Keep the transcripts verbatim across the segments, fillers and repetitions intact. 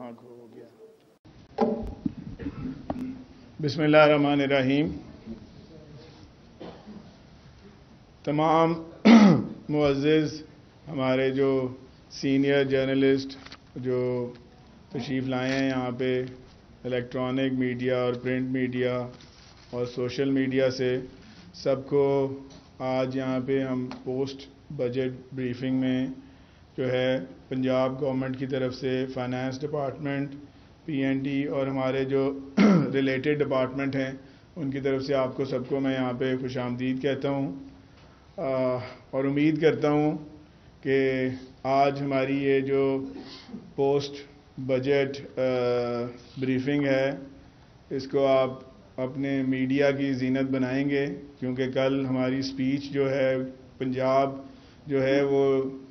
ہاں ہو گیا۔ بسم اللہ الرحمن الرحیم۔ تمام معزز ہمارے جو سینئر جرنلسٹ جو تشریف لائے ہیں یہاں پہ، الیکٹرانک میڈیا اور پرنٹ میڈیا اور سوشل میڈیا سے، سب کو آج یہاں پہ ہم پوسٹ بجٹ بریفنگ میں جو ہے پنجاب گورنمنٹ کی طرف سے finance department, P N D اور ہمارے جو ریلیٹڈ ڈپارٹمنٹ ہیں ان کی طرف سے آپ کو سب کو میں یہاں پہ خوش آمدید کہتا ہوں، اور امید کرتا ہوں کہ آج ہماری یہ جو پوسٹ بجٹ بریفنگ ہے اس کو آپ اپنے میڈیا کی زینت بنائیں گے، کیونکہ کل ہماری سپیچ جو ہے، پنجاب جو ہے وہ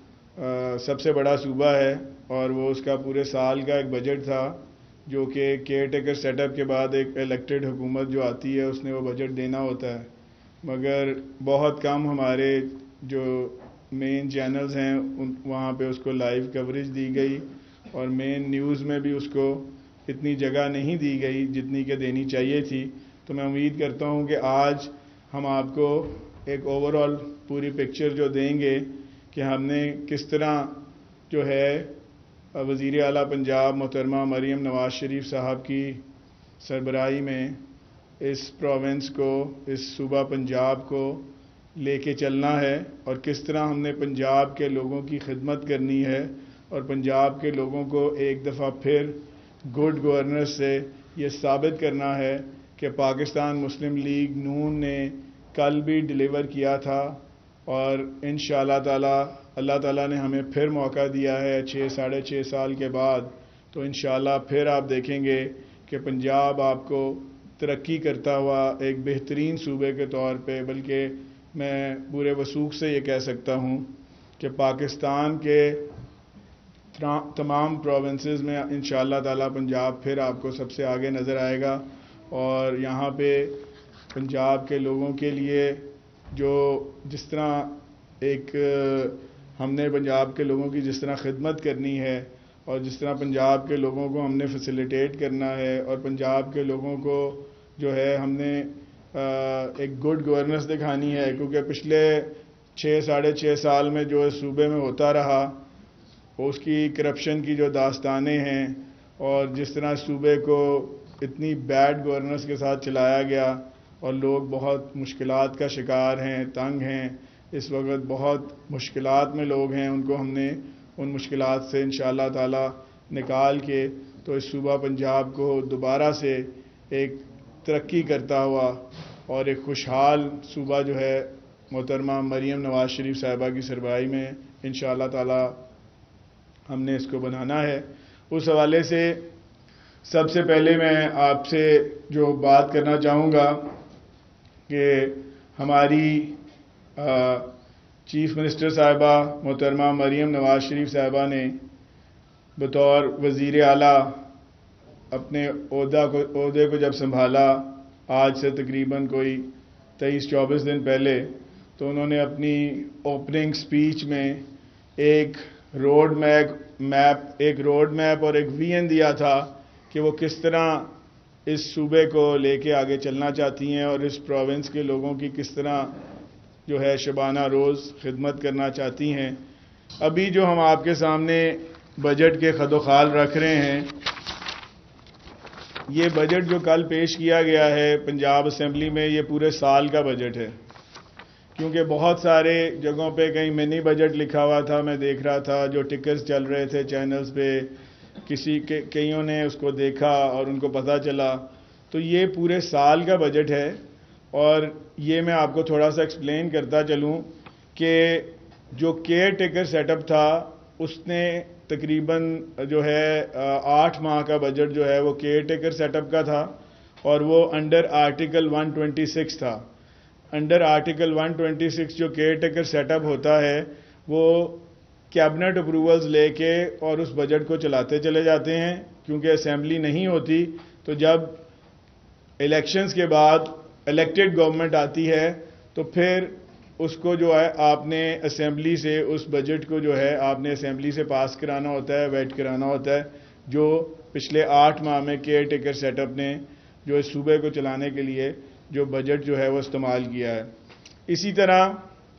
سب سے بڑا صوبہ ہے اور وہ اس کا پورے سال کا ایک بجٹ تھا جو کہ کیئر ٹیکر سیٹ اپ کے بعد ایک الیکٹڈ حکومت جو آتی ہے اس نے وہ بجٹ دینا ہوتا ہے، مگر بہت کم ہمارے جو مین چینلز ہیں وہاں پہ اس کو لائیو کوریج دی گئی اور مین نیوز میں بھی اس کو اتنی جگہ نہیں دی گئی جتنی کہ دینی چاہیے تھی۔ تو میں امید کرتا ہوں کہ آج ہم آپ کو ایک اوور آل پوری پکچر جو دیں گے کہ ہم نے کس طرح جو ہے وزیر اعلیٰ پنجاب محترمہ مریم نواز شریف صاحب کی سربراہی میں اس پروونس کو، اس صوبہ پنجاب کو لے کے چلنا ہے اور کس طرح ہم نے پنجاب کے لوگوں کی خدمت کرنی ہے اور پنجاب کے لوگوں کو ایک دفعہ پھر گڈ گورننس سے یہ ثابت کرنا ہے کہ پاکستان مسلم لیگ نون نے کل بھی ڈیلیور کیا تھا اور انشاءاللہ تعالی اللہ تعالیٰ نے ہمیں پھر موقع دیا ہے چھ ساڑھے چھ سال کے بعد، تو انشاءاللہ پھر آپ دیکھیں گے کہ پنجاب آپ کو ترقی کرتا ہوا ایک بہترین صوبے کے طور پہ، بلکہ میں پورے وثوق سے یہ کہہ سکتا ہوں کہ پاکستان کے تمام پروونسز میں انشاءاللہ تعالیٰ پنجاب پھر آپ کو سب سے آگے نظر آئے گا، اور یہاں پہ پنجاب کے لوگوں کے لیے جو جس طرح ایک ہم نے پنجاب کے لوگوں کی جس طرح خدمت کرنی ہے اور جس طرح پنجاب کے لوگوں کو ہم نے فیسیلیٹیٹ کرنا ہے اور پنجاب کے لوگوں کو جو ہے ہم نے ایک گڈ گورننس دکھانی ہے، کیونکہ پچھلے چھ ساڑھے چھ سال میں جو اس صوبے میں ہوتا رہا اس کی کرپشن کی جو داستانیں ہیں اور جس طرح صوبے کو اتنی بیڈ گورننس کے ساتھ چلایا گیا اور لوگ بہت مشکلات کا شکار ہیں، تنگ ہیں، اس وقت بہت مشکلات میں لوگ ہیں، ان کو ہم نے ان مشکلات سے انشاءاللہ تعالی نکال کے تو اس صوبہ پنجاب کو دوبارہ سے ایک ترقی کرتا ہوا اور ایک خوشحال صوبہ جو ہے محترمہ مریم نواز شریف صاحبہ کی سربراہی میں انشاءاللہ تعالی ہم نے اس کو بنانا ہے۔ اس حوالے سے سب سے پہلے میں آپ سے جو بات کرنا چاہوں گا کہ ہماری چیف منسٹر صاحبہ محترمہ مریم نواز شریف صاحبہ نے بطور وزیر اعلیٰ اپنے عہدہ کو عہدے کو جب سنبھالا آج سے تقریباً کوئی تیئیس چوبیس دن پہلے، تو انہوں نے اپنی اوپننگ سپیچ میں ایک روڈ میپ میپ ایک روڈ میپ اور ایک ویژن دیا تھا کہ وہ کس طرح اس صوبے کو لے کے آگے چلنا چاہتی ہیں اور اس پروونس کے لوگوں کی کس طرح جو ہے شبانہ روز خدمت کرنا چاہتی ہیں۔ ابھی جو ہم آپ کے سامنے بجٹ کے خد و خال رکھ رہے ہیں، یہ بجٹ جو کل پیش کیا گیا ہے پنجاب اسمبلی میں، یہ پورے سال کا بجٹ ہے، کیونکہ بہت سارے جگہوں پہ کہیں منی بجٹ لکھا ہوا تھا، میں دیکھ رہا تھا جو ٹکرز چل رہے تھے چینلز پہ، کسی کے کئیوں نے اس کو دیکھا اور ان کو پتہ چلا، تو یہ پورے سال کا بجٹ ہے۔ اور یہ میں آپ کو تھوڑا سا ایکسپلین کرتا چلوں کہ جو کیئر ٹیکر سیٹ اپ تھا اس نے تقریباً جو ہے آٹھ ماہ کا بجٹ جو ہے وہ کیئر ٹیکر سیٹ اپ کا تھا اور وہ under article one twenty six تھا۔ Under article one twenty six جو کیئر ٹیکر سیٹ اپ ہوتا ہے وہ کیبنٹ اپروولز لے کے اور اس بجٹ کو چلاتے چلے جاتے ہیں، کیونکہ اسمبلی نہیں ہوتی، تو جب الیکشنز کے بعد الیکٹڈ گورنمنٹ آتی ہے تو پھر اس کو جو ہے آپ نے اسمبلی سے اس بجٹ کو جو ہے آپ نے اسمبلی سے پاس کرانا ہوتا ہے، ویٹ کرانا ہوتا ہے۔ جو پچھلے آٹھ ماہ میں کیئر ٹیکر سیٹ اپ نے جو اس صوبے کو چلانے کے لیے جو بجٹ جو ہے وہ استعمال کیا ہے. اسی طرح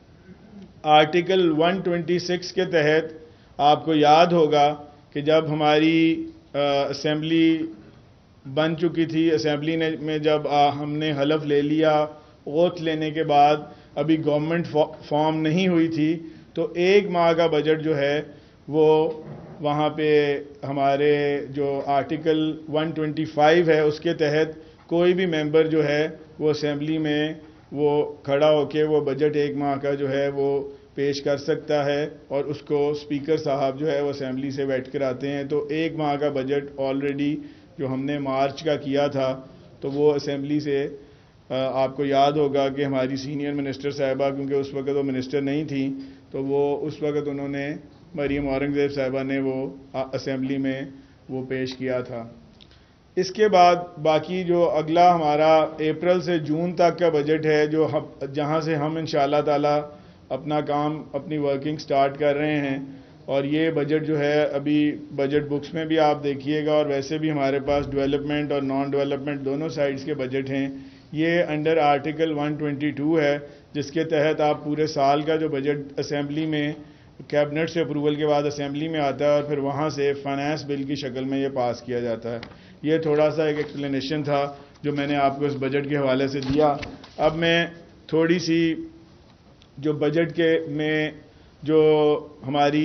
آرٹیکل ایک سو چھبیس کے تحت آپ کو یاد ہوگا کہ جب ہماری اسمبلی بن چکی تھی، اسمبلی نے میں جب ہم نے حلف لے لیا، اوتھ لینے کے بعد ابھی گورنمنٹ فارم نہیں ہوئی تھی، تو ایک ماہ کا بجٹ جو ہے وہ وہاں پہ ہمارے جو آرٹیکل ایک سو پچیس ہے اس کے تحت کوئی بھی ممبر جو ہے وہ اسمبلی میں وہ کھڑا ہو کے وہ بجٹ ایک ماہ کا جو ہے وہ پیش کر سکتا ہے، اور اس کو اسپیکر صاحب جو ہے وہ اسمبلی سے بیٹھ کر آتے ہیں. تو ایک ماہ کا بجٹ آلریڈی جو ہم نے مارچ کا کیا تھا تو وہ اسمبلی سے آپ کو یاد ہوگا کہ ہماری سینئر منسٹر صاحبہ، کیونکہ اس وقت وہ منسٹر نہیں تھیں، تو وہ اس وقت انہوں نے مریم اورنگزیب صاحبہ نے وہ اسمبلی میں وہ پیش کیا تھا. اس کے بعد باقی جو اگلا ہمارا اپریل سے جون تک کا بجٹ ہے، جو جہاں سے ہم انشاءاللہ تعالی اپنا کام اپنی ورکنگ سٹارٹ کر رہے ہیں، اور یہ بجٹ جو ہے ابھی بجٹ بکس میں بھی آپ دیکھیے گا، اور ویسے بھی ہمارے پاس ڈیولپمنٹ اور نان ڈیولپمنٹ دونوں سائڈز کے بجٹ ہیں. یہ انڈر آرٹیکل ایک سو بائی ہے، جس کے تحت آپ پورے سال کا جو بجٹ اسمبلی میں کیبنٹ سے اپروول کے بعد اسمبلی میں آتا ہے اور پھر وہاں سے فائنانس بل کی شکل میں یہ پاس کیا جاتا ہے. یہ تھوڑا سا ایک ایکسپلینیشن تھا جو میں نے آپ کو اس بجٹ کے حوالے سے دیا. اب میں تھوڑی سی جو بجٹ کے میں جو ہماری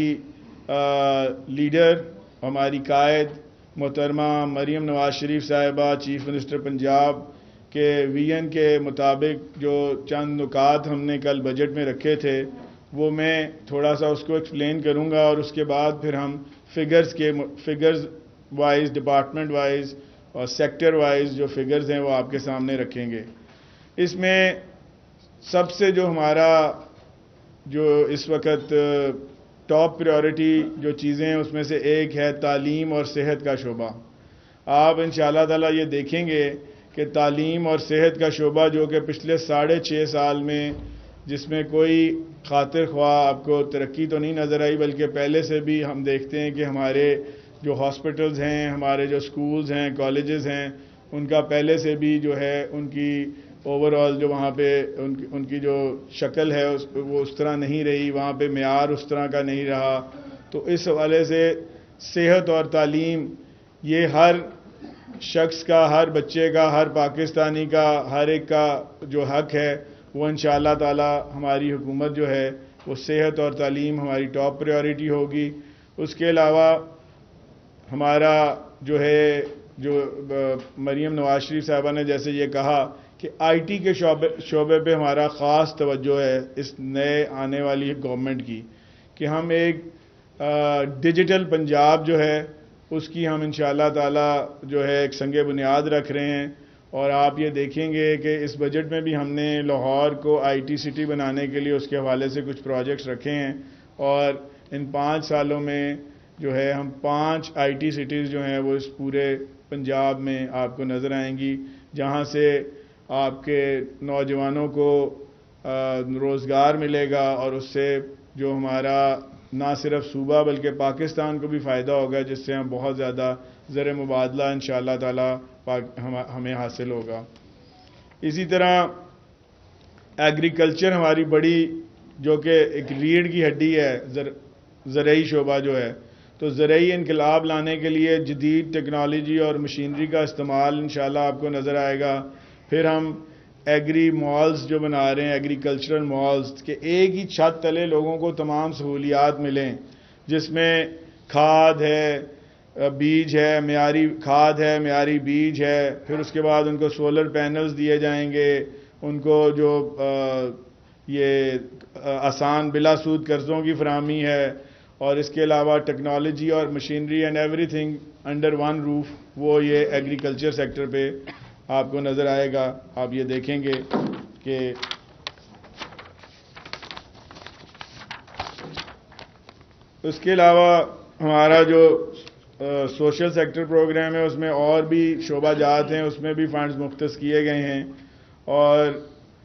لیڈر، ہماری قائد محترمہ مریم نواز شریف صاحبہ، چیف منسٹر پنجاب کے ویژن کے مطابق جو چند نکات ہم نے کل بجٹ میں رکھے تھے، وہ میں تھوڑا سا اس کو ایکسپلین کروں گا، اور اس کے بعد پھر ہم فگرز کے فگرز وائز، ڈپارٹمنٹ وائز اور سیکٹر وائز جو فگرز ہیں وہ آپ کے سامنے رکھیں گے. اس میں سب سے جو ہمارا جو اس وقت ٹاپ پریورٹی جو چیزیں ہیں اس میں سے ایک ہے تعلیم اور صحت کا شعبہ. آپ انشاءاللہ تعالی یہ دیکھیں گے کہ تعلیم اور صحت کا شعبہ جو کہ پچھلے ساڑھے چھ سال میں جس میں کوئی خاطر خواہ آپ کو ترقی تو نہیں نظر آئی، بلکہ پہلے سے بھی ہم دیکھتے ہیں کہ ہمارے جو ہاسپٹلز ہیں، ہمارے جو سکولز ہیں، کالجز ہیں، ان کا پہلے سے بھی جو ہے ان کی اوور آل جو وہاں پہ ان کی ان کی جو شکل ہے وہ اس طرح نہیں رہی، وہاں پہ معیار اس طرح کا نہیں رہا. تو اس حوالے سے صحت اور تعلیم یہ ہر شخص کا، ہر بچے کا، ہر پاکستانی کا، ہر ایک کا جو حق ہے، وہ انشاءاللہ تعالی ہماری حکومت جو ہے وہ صحت اور تعلیم ہماری ٹاپ پریورٹی ہوگی. اس کے علاوہ ہمارا جو ہے جو مریم نواز شریف صاحبہ نے جیسے یہ کہا کہ آئی ٹی کے شعبے شعبے پہ ہمارا خاص توجہ ہے اس نئے آنے والی گورنمنٹ کی، کہ ہم ایک ڈیجیٹل پنجاب جو ہے اس کی ہم انشاءاللہ تعالی جو ہے ایک سنگ بنیاد رکھ رہے ہیں. اور آپ یہ دیکھیں گے کہ اس بجٹ میں بھی ہم نے لاہور کو آئی ٹی سٹی بنانے کے لیے اس کے حوالے سے کچھ پروجیکٹس رکھے ہیں، اور ان پانچ سالوں میں جو ہے ہم پانچ آئی ٹی سٹیز جو ہیں وہ اس پورے پنجاب میں آپ کو نظر آئیں گی، جہاں سے آپ کے نوجوانوں کو روزگار ملے گا، اور اس سے جو ہمارا نہ صرف صوبہ بلکہ پاکستان کو بھی فائدہ ہوگا، جس سے ہم بہت زیادہ زر مبادلہ انشاءاللہ تعالی ہمیں حاصل ہوگا. اسی طرح ایگریکلچر ہماری بڑی جو کہ ایک ریڑھ کی ہڈی ہے، زرعی شعبہ جو ہے، تو زرعی انقلاب لانے کے لیے جدید ٹیکنالوجی اور مشینری کا استعمال انشاءاللہ آپ کو نظر آئے گا. پھر ہم ایگری مالز جو بنا رہے ہیں، ایگریکلچرل مالز، کہ ایک ہی چھت تلے لوگوں کو تمام سہولیات ملیں، جس میں کھاد ہے، بیج ہے، معیاری کھاد ہے، معیاری بیج ہے، پھر اس کے بعد ان کو سولر پینلز دیے جائیں گے، ان کو جو یہ آسان بلا سود قرضوں کی فراہمی ہے، اور اس کے علاوہ ٹیکنالوجی اور machinery and everything under one roof, وہ یہ ایگریکلچر سیکٹر پہ آپ کو نظر آئے گا. آپ یہ دیکھیں گے کہ اس کے علاوہ ہمارا جو سوشل سیکٹر پروگرام ہے اس میں اور بھی شعبہ جات ہیں، اس میں بھی فنڈز مختص کیے گئے ہیں. اور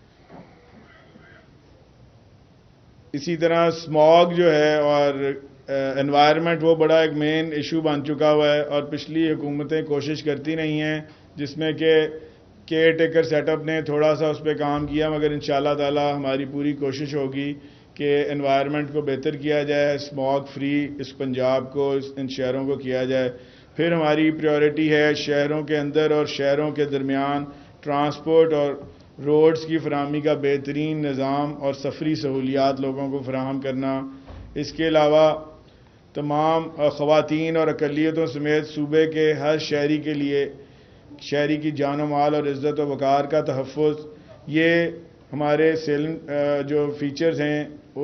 اسی طرح اسماگ جو ہے اور انوائرمنٹ وہ بڑا ایک مین ایشو بن چکا ہوا ہے، اور پچھلی حکومتیں کوشش کرتی نہیں ہیں، جس میں کہ کیئر ٹیکر سیٹ اپ نے تھوڑا سا اس پہ کام کیا، مگر انشاءاللہ تعالی ہماری پوری کوشش ہوگی کہ انوائرمنٹ کو بہتر کیا جائے، اسموگ فری اس پنجاب کو، ان شہروں کو کیا جائے۔ پھر ہماری پریورٹی ہے شہروں کے اندر اور شہروں کے درمیان ٹرانسپورٹ اور روڈز کی فراہمی کا بہترین نظام اور سفری سہولیات لوگوں کو فراہم کرنا۔ اس کے علاوہ تمام خواتین اور اقلیتوں سمیت صوبے کے ہر شہری کے لیے شہری کی جان و مال اور عزت و وقار کا تحفظ، یہ ہمارے سیلنٹ جو فیچرز ہیں وہ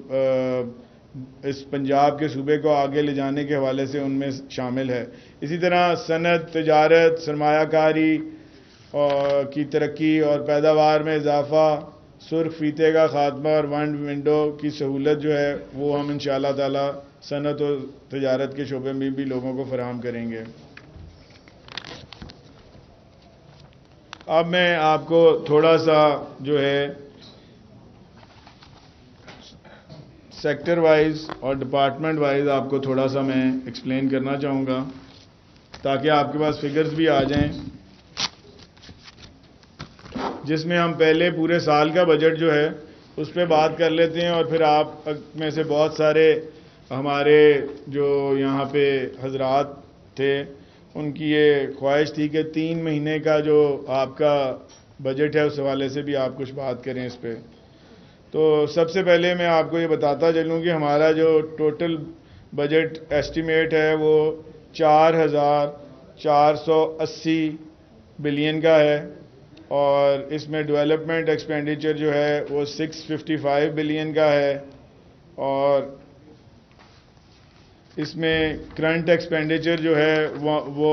اس پنجاب کے صوبے کو آگے لے جانے کے حوالے سے ان میں شامل ہے۔ اسی طرح صنعت، تجارت، سرمایہ کاری کی ترقی اور پیداوار میں اضافہ، سرخ فیتے کا خاتمہ اور ون ونڈو کی سہولت جو ہے وہ ہم انشاءاللہ تعالی صنعت و تجارت کے شعبے میں بھی لوگوں کو فراہم کریں گے۔ اب میں آپ کو تھوڑا سا جو ہے سیکٹر وائز اور ڈپارٹمنٹ وائز آپ کو تھوڑا سا میں ایکسپلین کرنا چاہوں گا تاکہ آپ کے پاس فگرز بھی آ جائیں، جس میں ہم پہلے پورے سال کا بجٹ جو ہے اس پہ بات کر لیتے ہیں، اور پھر آپ میں سے بہت سارے ہمارے جو یہاں پہ حضرات تھے ان کی یہ خواہش تھی کہ تین مہینے کا جو آپ کا بجٹ ہے اس حوالے سے بھی آپ کچھ بات کریں اس پہ۔ تو سب سے پہلے میں آپ کو یہ بتاتا چلوں کہ ہمارا جو ٹوٹل بجٹ ایسٹیمیٹ ہے وہ چار ہزار چار سو اسی بلین کا ہے، اور اس میں ڈیولپمنٹ ایکسپینڈیچر جو ہے وہ سکس ففٹی فائیو بلین کا ہے، اور اس میں کرنٹ ایکسپینڈیچر جو ہے وہ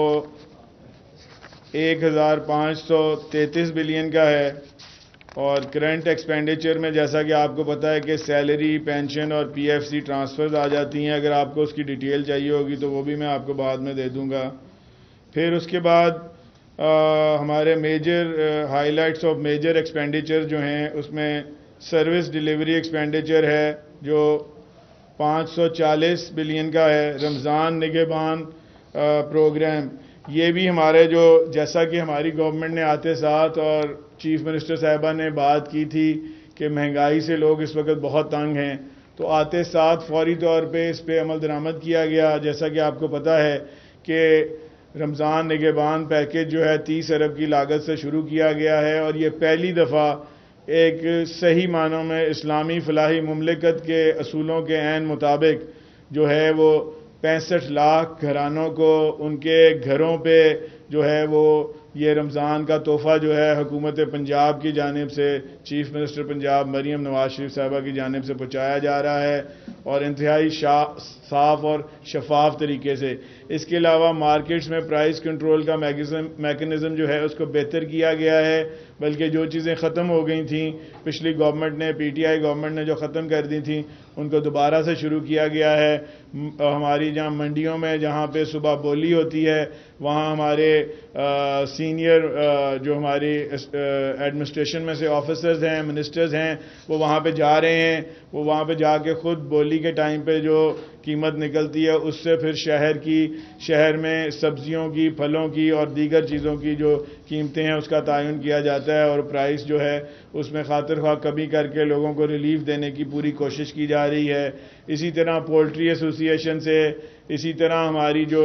ایک ہزار پانچ سو تینتیس بلین کا ہے۔ اور کرنٹ ایکسپینڈیچر میں جیسا کہ آپ کو پتہ ہے کہ سیلری، پینشن اور پی ایف سی ٹرانسفرز آ جاتی ہیں، اگر آپ کو اس کی ڈیٹیل چاہیے ہوگی تو وہ بھی میں آپ کو بعد میں دے دوں گا۔ پھر اس کے بعد آ, ہمارے major highlights of major expenditure جو ہیں اس میں سروس ڈیلیوری ایکسپینڈیچر ہے جو پانچ سو چالیس بلین کا ہے۔ رمضان نگہبان پروگرام، یہ بھی ہمارے جو جیسا کہ ہماری گورنمنٹ نے آتے ساتھ اور چیف منسٹر صاحبہ نے بات کی تھی کہ مہنگائی سے لوگ اس وقت بہت تنگ ہیں، تو آتے ساتھ فوری طور پہ اس پہ عمل درآمد کیا گیا۔ جیسا کہ آپ کو پتہ ہے کہ رمضان نگہبان پیکیج جو ہے تیس ارب کی لاگت سے شروع کیا گیا ہے، اور یہ پہلی دفعہ ایک صحیح معنوں میں اسلامی فلاحی مملکت کے اصولوں کے عین مطابق جو ہے وہ پینسٹھ لاکھ گھرانوں کو ان کے گھروں پہ جو ہے وہ یہ رمضان کا تحفہ جو ہے حکومت پنجاب کی جانب سے، چیف منسٹر پنجاب مریم نواز شریف صاحبہ کی جانب سے پہنچایا جا رہا ہے، اور انتہائی صاف اور شفاف طریقے سے۔ اس کے علاوہ مارکیٹس میں پرائز کنٹرول کا میکنزم جو ہے اس کو بہتر کیا گیا ہے، بلکہ جو چیزیں ختم ہو گئی تھیں پچھلی گورنمنٹ نے، پی ٹی آئی گورنمنٹ نے جو ختم کر دی تھیں ان کو دوبارہ سے شروع کیا گیا ہے۔ ہماری جہاں منڈیوں میں جہاں پہ صبح بولی ہوتی ہے وہاں ہمارے سینئر جو ہماری ایڈمنسٹریشن میں سے آفیسرز ہیں، منسٹرز ہیں، وہ وہاں پہ جا رہے ہیں، وہ وہاں پہ جا کے خود بولی کے ٹائم پہ جو قیمت نکلتی ہے اس سے پھر شہر کی شہر میں سبزیوں کی، پھلوں کی اور دیگر چیزوں کی جو قیمتیں ہیں اس کا تعین کیا جاتا ہے، اور پرائس جو ہے اس میں خاطر خواہ کمی کر کے لوگوں کو ریلیف دینے کی پوری کوشش کی جا رہی ہے۔ اسی طرح پولٹری ایسوسی ایشن سے، اسی طرح ہماری جو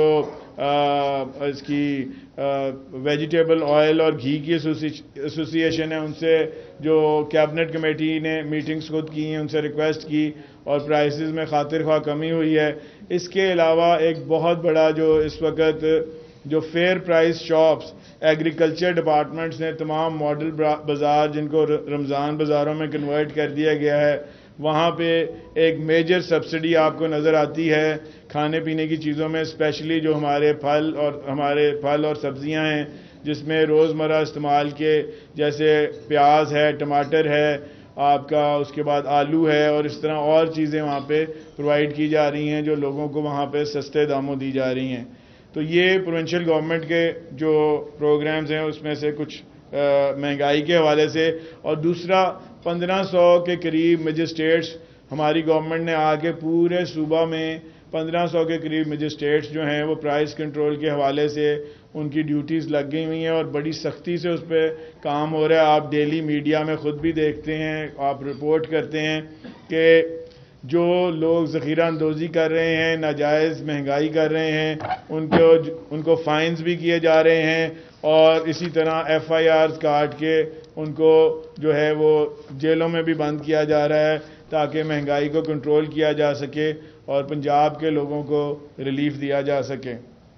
اس کی ویجیٹیبل آئل اور گھی کی ایسوسی ایشن ہے ان سے جو کیبنٹ کمیٹی نے میٹنگز خود کی ہیں ان سے ریکویسٹ کی، اور پرائسز میں خاطر خواہ کمی ہوئی ہے۔ اس کے علاوہ ایک بہت بڑا جو اس وقت جو fair price shops agriculture departments نے تمام ماڈل بازار جن کو رمضان بازاروں میں کنورٹ کر دیا گیا ہے، وہاں پہ ایک میجر سبسڈی آپ کو نظر آتی ہے کھانے پینے کی چیزوں میں، اسپیشلی جو ہمارے پھل اور ہمارے پھل اور سبزیاں ہیں جس میں روزمرہ استعمال کے جیسے پیاز ہے، ٹماٹر ہے آپ کا، اس کے بعد آلو ہے، اور اس طرح اور چیزیں وہاں پہ پرووائڈ کی جا رہی ہیں جو لوگوں کو وہاں پہ سستے داموں دی جا رہی ہیں۔ تو یہ پروونشل گورنمنٹ کے جو پروگرامز ہیں اس میں سے کچھ مہنگائی کے حوالے سے، اور دوسرا پندرہ سو کے قریب مجسٹریٹس ہماری گورنمنٹ نے آ کے پورے صوبہ میں پندرہ سو کے قریب مجسٹریٹس جو ہیں وہ پرائز کنٹرول کے حوالے سے ان کی ڈیوٹیز لگ گئی ہوئی ہیں اور بڑی سختی سے اس پہ کام ہو رہا ہے. آپ ڈیلی میڈیا میں خود بھی دیکھتے ہیں, آپ رپورٹ کرتے ہیں کہ جو لوگ ذخیرہ اندوزی کر رہے ہیں, ناجائز مہنگائی کر رہے ہیں, ان کو ان کو فائنز بھی کیے جا رہے ہیں اور اسی طرح ایف آئی آرز کاٹ کے ان کو جو ہے وہ جیلوں میں بھی بند کیا جا رہا ہے تاکہ مہنگائی کو کنٹرول کیا جا سکے اور پنجاب کے لوگوں کو ریلیف دیا جا سکے.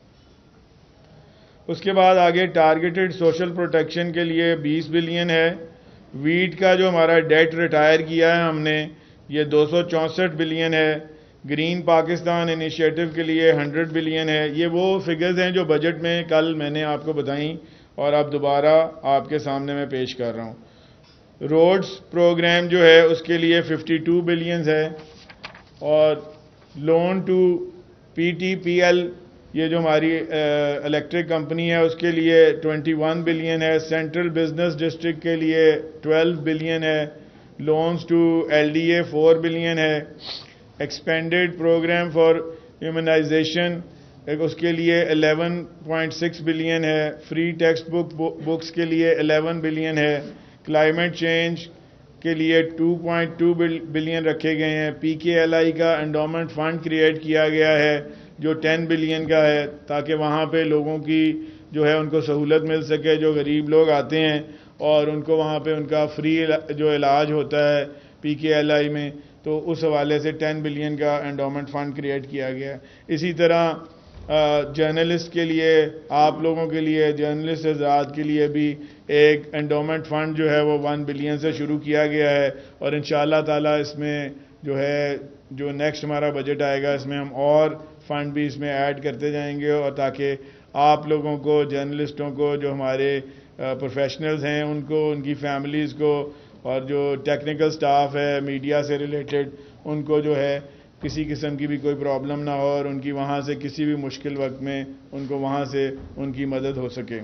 اس کے بعد آگے ٹارگیٹڈ سوشل پروٹیکشن کے لیے بیس بلین ہے. ویٹ کا جو ہمارا ڈیٹ ریٹائر کیا ہے ہم نے, یہ دو سو چونسٹھ بلین ہے. گرین پاکستان انیشیٹو کے لیے ہنڈریڈ بلین ہے. یہ وہ فگرز ہیں جو بجٹ میں کل میں نے آپ کو بتائیں اور اب دوبارہ آپ کے سامنے میں پیش کر رہا ہوں. روڈز پروگرام جو ہے اس کے لیے ففٹی ٹو بلینز ہے اور loan to P T P L یہ جو ہماری الیکٹرک کمپنی ہے اس کے لیے ٹوینٹی ون بلین ہے. سینٹرل بزنس ڈسٹرکٹ کے لیے ٹویلو بلین ہے. Loans to L D A four billion ہے. ایکسپینڈیڈ پروگرام فار ہیومنائزیشن اس کے لیے الیون پوائنٹ سکس بلین ہے. فری ٹیکسٹ بک بکس کے لیے الیون بلین ہے. کلائمیٹ چینج کے لیے ٹو پوائنٹ ٹو بلین رکھے گئے ہیں. پی کے ایل آئی کا انڈومنٹ فنڈ کریٹ کیا گیا ہے جو ٹین بلین کا ہے تاکہ وہاں پہ لوگوں کی جو ہے ان کو سہولت مل سکے. جو غریب لوگ آتے ہیں اور ان کو وہاں پہ ان کا فری جو علاج ہوتا ہے پی کے ایل آئی میں, تو اس حوالے سے ٹین بلین کا انڈومنٹ فنڈ کریٹ کیا گیا ہے. اسی طرح جرنلسٹ کے لیے, آپ لوگوں کے لیے, جرنلسٹ حضرات کے لیے بھی ایک انڈومنٹ فنڈ جو ہے وہ ون بلین سے شروع کیا گیا ہے اور انشاءاللہ تعالی اس میں جو ہے جو نیکسٹ ہمارا بجٹ آئے گا اس میں ہم اور فنڈ بھی اس میں ایڈ کرتے جائیں گے اور تاکہ آپ لوگوں کو, جرنلسٹوں کو, جو ہمارے پروفیشنلز ہیں ان کو, ان کی فیملیز کو اور جو ٹیکنیکل سٹاف ہے میڈیا سے ریلیٹڈ ان کو جو ہے کسی قسم کی بھی کوئی پرابلم نہ ہو اور ان کی وہاں سے کسی بھی مشکل وقت میں ان کو وہاں سے ان کی مدد ہو سکے.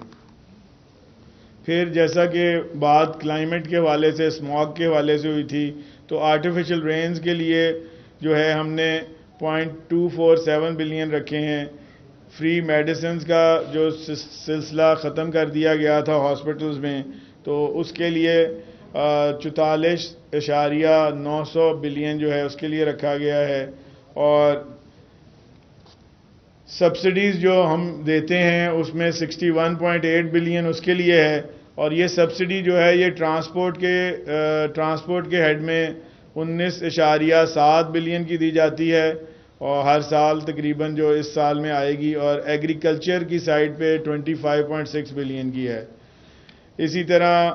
پھر جیسا کہ بات کلائمیٹ کے حوالے سے, اسموگ کے حوالے سے ہوئی تھی, تو آرٹیفیشل رینز کے لیے جو ہے ہم نے point two four seven billion رکھے ہیں. فری میڈیسنز کا جو سلسلہ ختم کر دیا گیا تھا ہاسپٹلز میں, تو اس کے لیے چوتالیس اشاریہ نو سو بلین جو ہے اس کے لیے رکھا گیا ہے. اور سبسڈیز جو ہم دیتے ہیں اس میں sixty one point eight billion اس کے لیے ہے اور یہ سبسڈی جو ہے یہ ٹرانسپورٹ کے ٹرانسپورٹ کے ہیڈ میں انیس اشاریہ سات بلین کی دی جاتی ہے اور ہر سال تقریباً جو اس سال میں آئے گی, اور ایگریکلچر کی سائڈ پہ twenty five point six billion کی ہے. اسی طرح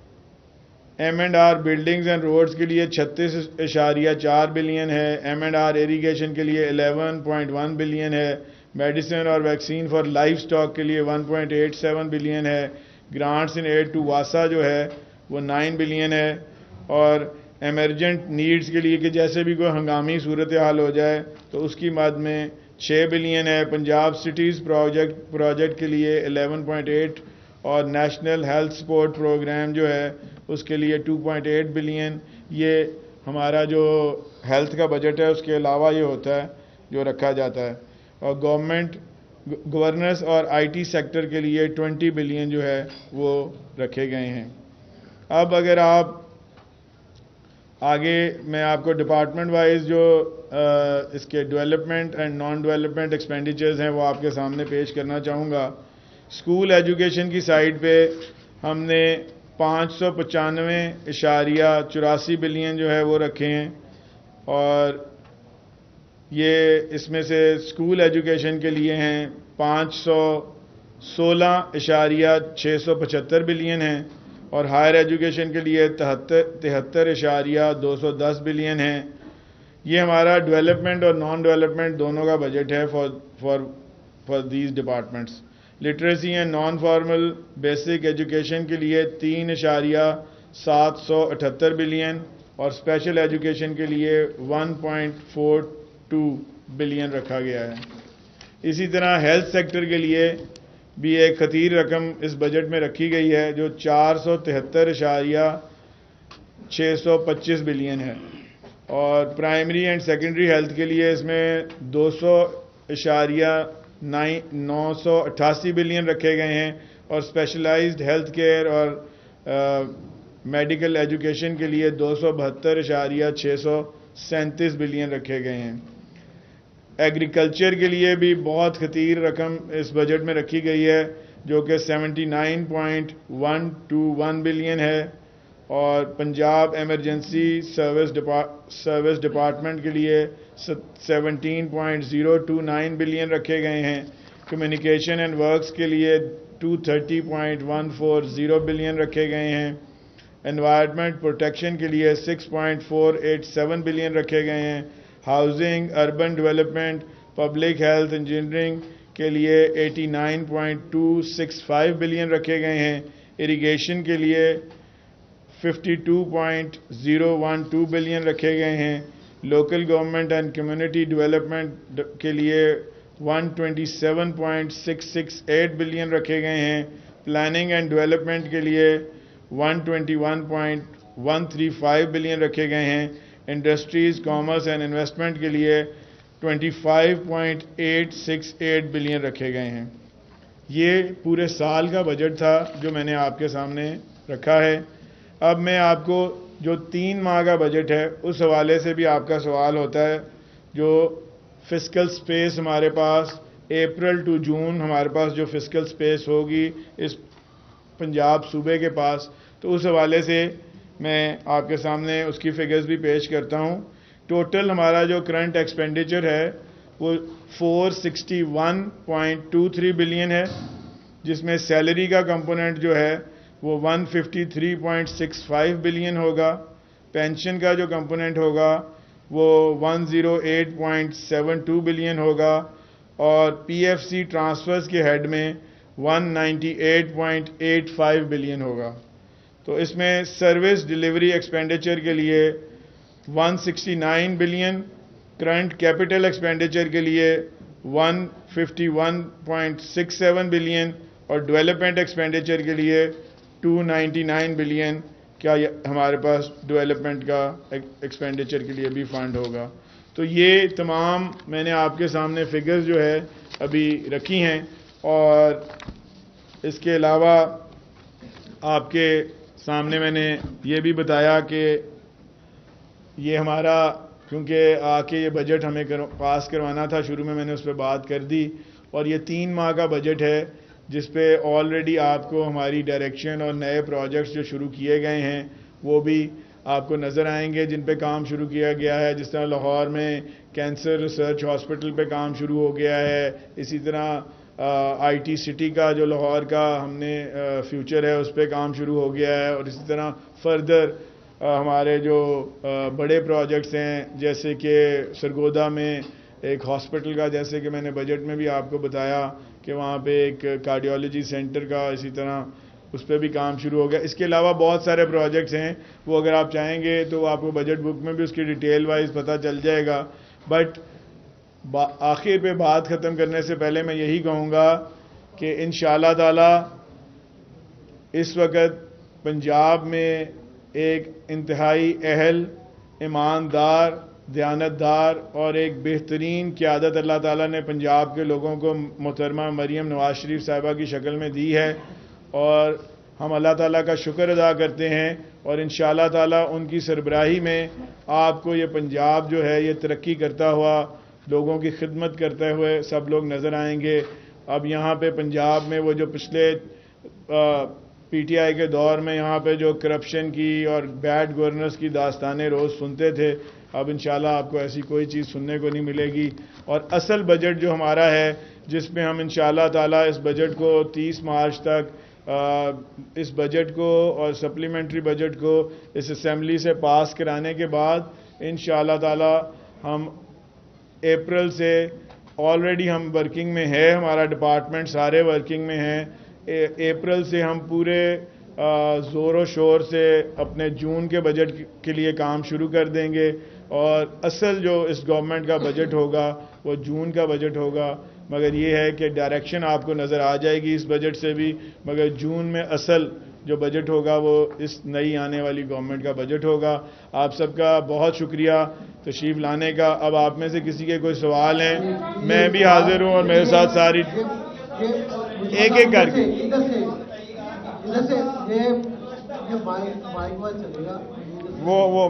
M and R buildings and roads کے لیے چھتیس اشاریہ چار بلین ہے. ایم اینڈ آر ایریگیشن کے لیے الیون پوائنٹ ون بلین ہے. میڈیسن اور ویکسین فار لائف سٹاک کے لیے one point eight seven billion ہے. گرانٹس ان ایڈ ٹو واسا جو ہے وہ نائن بلین ہے. اور ایمرجنٹ نیڈز کے لیے کہ جیسے بھی کوئی ہنگامی صورتحال ہو جائے تو اس کی مد میں چھ بلین ہے. پنجاب سٹیز پروجیکٹ پروجیکٹ کے لیے الیون پوائنٹ ایٹ اور نیشنل ہیلتھ سپورٹ پروگرام جو ہے اس کے لیے ٹو پوائنٹ ایٹ بلین. یہ ہمارا جو ہیلتھ کا بجٹ ہے اس کے علاوہ یہ ہوتا ہے جو رکھا جاتا ہے. اور گورنمنٹ گورننس اور آئی ٹی سیکٹر کے لیے ٹوینٹی بلین جو ہے وہ رکھے گئے ہیں. اب اگر آپ آگے میں آپ کو ڈپارٹمنٹ وائز جو اس کے development and non development expenditures ہیں وہ آپ کے سامنے پیش کرنا چاہوں گا. اسکول ایجوکیشن کی سائڈ پہ ہم نے پانچ سو پچانوے اشاریہ چوراسی بلین جو ہے وہ رکھے ہیں اور یہ اس میں سے اسکول ایجوکیشن کے لیے ہیں پانچ سو سولہ اشاریہ چھ سو پچہتر بلین ہیں اور ہائر ایجوکیشن کے لیے تہتر تہتر اشاریہ دو سو دس بلین ہیں. یہ ہمارا ڈیولپمنٹ اور نان ڈیولپمنٹ دونوں کا بجٹ ہے for for for these departments. Literacy and non formal basic education کے لیے تین اشاریہ سات سو اٹھہتر بلین اور اسپیشل ایجوکیشن کے لیے one point four two billion رکھا گیا ہے. اسی طرح ہیلتھ سیکٹر کے لیے بھی ایک خطیر رقم اس بجٹ میں رکھی گئی ہے جو چار سو تہتر اشاریہ چھ سو پچیس بلین ہے. اور پرائمری اینڈ سیکنڈری ہیلتھ کے لیے اس میں دو سو اشاریہ نو سو اٹھاسی بلین رکھے گئے ہیں، اور اسپیشلائزڈ ہیلتھ کیئر اور میڈیکل ایجوکیشن کے لیے دو سو بہتر اشاریہ چھ سو سینتیس بلین رکھے گئے ہیں۔ ایگریکلچر کے لیے بھی بہت خطیر رقم اس بجٹ میں رکھی گئی ہے، جو کہ seventy nine point one two one billion ہے، اور Punjab emergency service service department کے لیے seventeen point zero two nine billion رکھے گئے ہیں۔ کمیونیکیشن اینڈ ورکس کے لیے two thirty point one four zero billion رکھے گئے ہیں۔ انوائرمنٹ پروٹیکشن کے لیے six point four eight seven billion رکھے گئے ہیں۔ Housing, urban development, public health, engineering کے لیے eighty nine point two six five billion رکھے گئے ہیں۔ اریگیشن کے لیے fifty two point zero one two billion رکھے گئے ہیں۔ Local government and community development کے لیے one twenty seven point six six eight billion رکھے گئے ہیں۔ پلاننگ اینڈ ڈیولپمنٹ کے لیے one twenty one point one three five billion رکھے گئے ہیں۔ انڈسٹریز، کامرس اینڈ انویسٹمنٹ کے لیے twenty five point eight six eight billion رکھے گئے ہیں۔ یہ پورے سال کا بجٹ تھا جو میں نے آپ کے سامنے رکھا ہے۔ اب میں آپ کو جو تین ماہ کا بجٹ ہے اس حوالے سے بھی آپ کا سوال ہوتا ہے، جو فسکل سپیس ہمارے پاس اپریل ٹو جون ہمارے پاس جو فسکل سپیس ہوگی اس پنجاب صوبے کے پاس، تو اس حوالے سے میں آپ کے سامنے اس کی فگرز بھی پیش کرتا ہوں۔ ٹوٹل ہمارا جو کرنٹ ایکسپینڈیچر ہے وہ four sixty one point two three billion ہے، جس میں سیلری کا کمپوننٹ جو ہے وہ one fifty three point six five billion ہوگا، پینشن کا جو کمپوننٹ ہوگا وہ one zero eight point seven two billion ہوگا، اور پی ایف سی ٹرانسفرز کے ہیڈ میں one ninety eight point eight five billion ہوگا۔ تو اس میں سروس ڈیلیوری ایکسپینڈیچر کے لیے one sixty nine billion, current capital expenditure کے لیے one fifty one point six seven billion, اور ڈیولپمنٹ ایکسپینڈیچر کے لیے ٹو نائنٹی نائن بلین کیا ہمارے پاس ڈیولپمنٹ کا ایکسپینڈیچر کے لیے بھی فنڈ ہوگا۔ تو یہ تمام میں نے آپ کے سامنے فگرز جو ہے ابھی رکھی ہیں، اور اس کے علاوہ آپ کے سامنے میں نے یہ بھی بتایا کہ یہ ہمارا کیونکہ آ کے یہ بجٹ ہمیں پاس کروانا تھا، شروع میں میں نے اس پہ بات کر دی، اور یہ تین ماہ کا بجٹ ہے جس پہ آلریڈی آپ کو ہماری ڈائریکشن اور نئے پروجیکٹس جو شروع کیے گئے ہیں وہ بھی آپ کو نظر آئیں گے، جن پہ کام شروع کیا گیا ہے۔ جس طرح لاہور میں کینسر ریسرچ ہاسپٹل پہ کام شروع ہو گیا ہے، اسی طرح آئی ٹی سٹی کا جو لاہور کا ہم نے فیوچر ہے اس پہ کام شروع ہو گیا ہے، اور اسی طرح فردر ہمارے جو بڑے پروجیکٹس ہیں جیسے کہ سرگودا میں ایک ہاسپٹل کا، جیسے کہ میں نے بجٹ میں بھی آپ کو بتایا کہ وہاں پہ ایک کارڈیولوجی سینٹر کا، اسی طرح اس پہ بھی کام شروع ہو گیا۔ اس کے علاوہ بہت سارے پروجیکٹس ہیں، وہ اگر آپ چاہیں گے تو آپ کو بجٹ بک میں بھی اس کی ڈیٹیل وائز پتہ چل جائے گا۔ بٹ آخر پہ بات ختم کرنے سے پہلے میں یہی کہوں گا کہ انشاءاللہ تعالی اس وقت پنجاب میں ایک انتہائی اہل، ایماندار، دیانتدار اور ایک بہترین قیادت اللہ تعالیٰ نے پنجاب کے لوگوں کو محترمہ مریم نواز شریف صاحبہ کی شکل میں دی ہے، اور ہم اللہ تعالیٰ کا شکر ادا کرتے ہیں، اور انشاءاللہ تعالیٰ ان کی سربراہی میں آپ کو یہ پنجاب جو ہے یہ ترقی کرتا ہوا، لوگوں کی خدمت کرتے ہوئے سب لوگ نظر آئیں گے۔ اب یہاں پہ پنجاب میں وہ جو پچھلے پی ٹی آئی کے دور میں یہاں پہ جو کرپشن کی اور بیڈ گورننس کی داستانیں روز سنتے تھے، اب انشاءاللہ آپ کو ایسی کوئی چیز سننے کو نہیں ملے گی، اور اصل بجٹ جو ہمارا ہے جس میں ہم انشاءاللہ تعالیٰ اس بجٹ کو تیس مارچ تک اس بجٹ کو اور سپلیمنٹری بجٹ کو اس اسمبلی سے پاس کرانے کے بعد انشاءاللہ تعالیٰ ہم اپریل سے آلریڈی ہم ورکنگ میں ہے، ہمارا ڈپارٹمنٹ سارے ورکنگ میں ہیں، اپریل سے ہم پورے زور و شور سے اپنے جون کے بجٹ کے لیے کام شروع کر دیں گے، اور اصل جو اس گورنمنٹ کا بجٹ ہوگا وہ جون کا بجٹ ہوگا۔ مگر یہ ہے کہ ڈائریکشن آپ کو نظر آ جائے گی اس بجٹ سے بھی، مگر جون میں اصل جو بجٹ ہوگا وہ اس نئی آنے والی گورنمنٹ کا بجٹ ہوگا. آپ سب کا بہت شکریہ تشریف لانے کا. اب آپ میں سے کسی کے کوئی سوال ہیں؟ میں بھی حاضر ہوں اور میرے ساتھ ساری ایک ایک کر کے. وہ وہ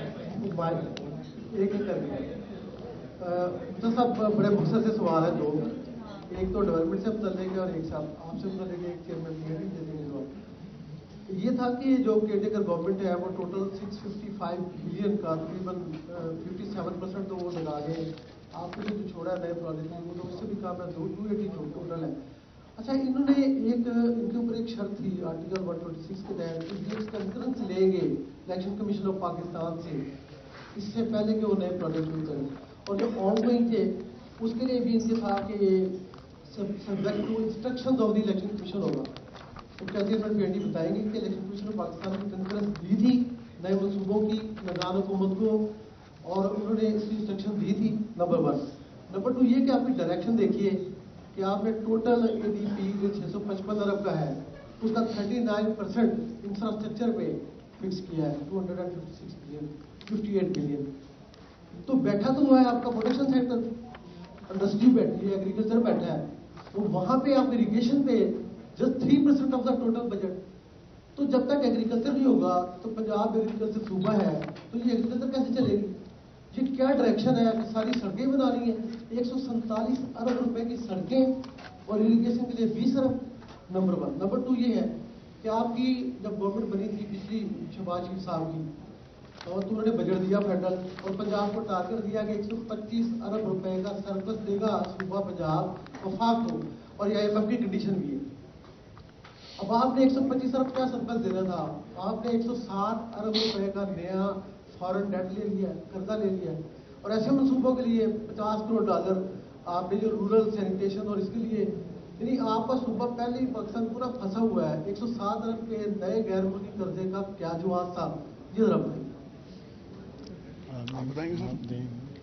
ایک ایک کر کے تو سب بڑے مقصد سے سوال ہے دو. ایک تو ڈیولپمنٹ سے متعلق ہے اور ایک صاحب آپ سے متعلق ہے. ایک چیئرمین دے دیں گے جواب. یہ تھا کہ جو کیئر ٹیکر گورنمنٹ ہے وہ total six fifty five billion کا تقریباً ففٹی سیون پرسینٹ تو وہ لگا دیں. آپ نے جو چھوڑا ہے نئے پروجیکٹ میں وہ تو اس سے بھی کام ہے دو ٹو ایٹی ٹوٹل ہے. اچھا انہوں نے ایک ان کے اوپر ایک شرط تھی آرٹیکل ون ٹوئنٹی سکس کے تحت کہ یہ کنفرنس لیں گے الیکشن کمیشن آف پاکستان سے اس سے پہلے کہ وہ نئے پروجیکٹ شروع کریں. اور جو آن گوئنگ تھے اس کے لیے بھی ان کے تھا کہ یہ subject to instructions of the election commission ہوگا. تو کیسے پی این ڈی بتائیں گے کہ الیکشن کمیشن آف پاکستان کی کنفرنس دی تھی نئے منصوبوں کی نگران حکومت کو اور انہوں نے اس کی انسٹرکشن دی تھی. Number one. نمبر ٹو یہ کہ آپ کی ڈائریکشن دیکھیے کہ آپ نے ٹوٹل اے ڈی پی جو چھ سو پچپن ارب کا ہے اس کا تھرٹی نائن پرسینٹ انفراسٹرکچر پہ فکس کیا ہے two hundred and fifty six billion fifty eight billion. تو بیٹھا تو وہ ہے آپ کا پروڈکشن سیکٹر, انڈسٹری بیٹھی ہے, ایگریکلچر بیٹھا ہے, تو وہاں پہ آپ اریگیشن پہ just three percent of the total budget. تو جب تک ایگریکلچر نہیں ہوگا تو پنجاب ایگریکلچر صوبہ ہے تو یہ ایگریکلچر کیسے چلے گی؟ یہ کیا ڈائریکشن ہے کہ ساری سڑکیں بنانی ہیں ایک سو سینتالیس ارب روپے کی سڑکیں اور اریگیشن کے لیے بیس ارب. Number one. نمبر ٹو یہ ہے کہ آپ کی جب گورنمنٹ بنی تھی پچھلی شہباز شریف صاحب کی اور تو انہوں نے بجٹ دیا فیڈرل اور پنجاب کو ٹارگیٹ دیا کہ ایک سو پچیس ارب روپے کا سرپلس دے گا صوبہ پنجاب وفاق کو اور یہ آئی ایم ایف کی کنڈیشن بھی ہے. اب آپ نے ایک سو پچیس ارب کا سرپلس دینا تھا, آپ نے ایک سو ساٹھ ارب روپے کا نیا فارن ڈیٹ لے لیا, قرضہ لے لیا, اور ایسے منصوبوں کے لیے پچاس کروڑ ڈالر آپ نے جو رورل سینیٹیشن اور اس کے لیے, یعنی آپ کا صوبہ پہلے ہی پاکستان پورا پھنسا ہوا ہے. ایک سو سات ارب کے نئے غیر ملکی قرضے کا کیا جواز تھا یہ ذرا بتائیے. آپ بتائیں گے سر.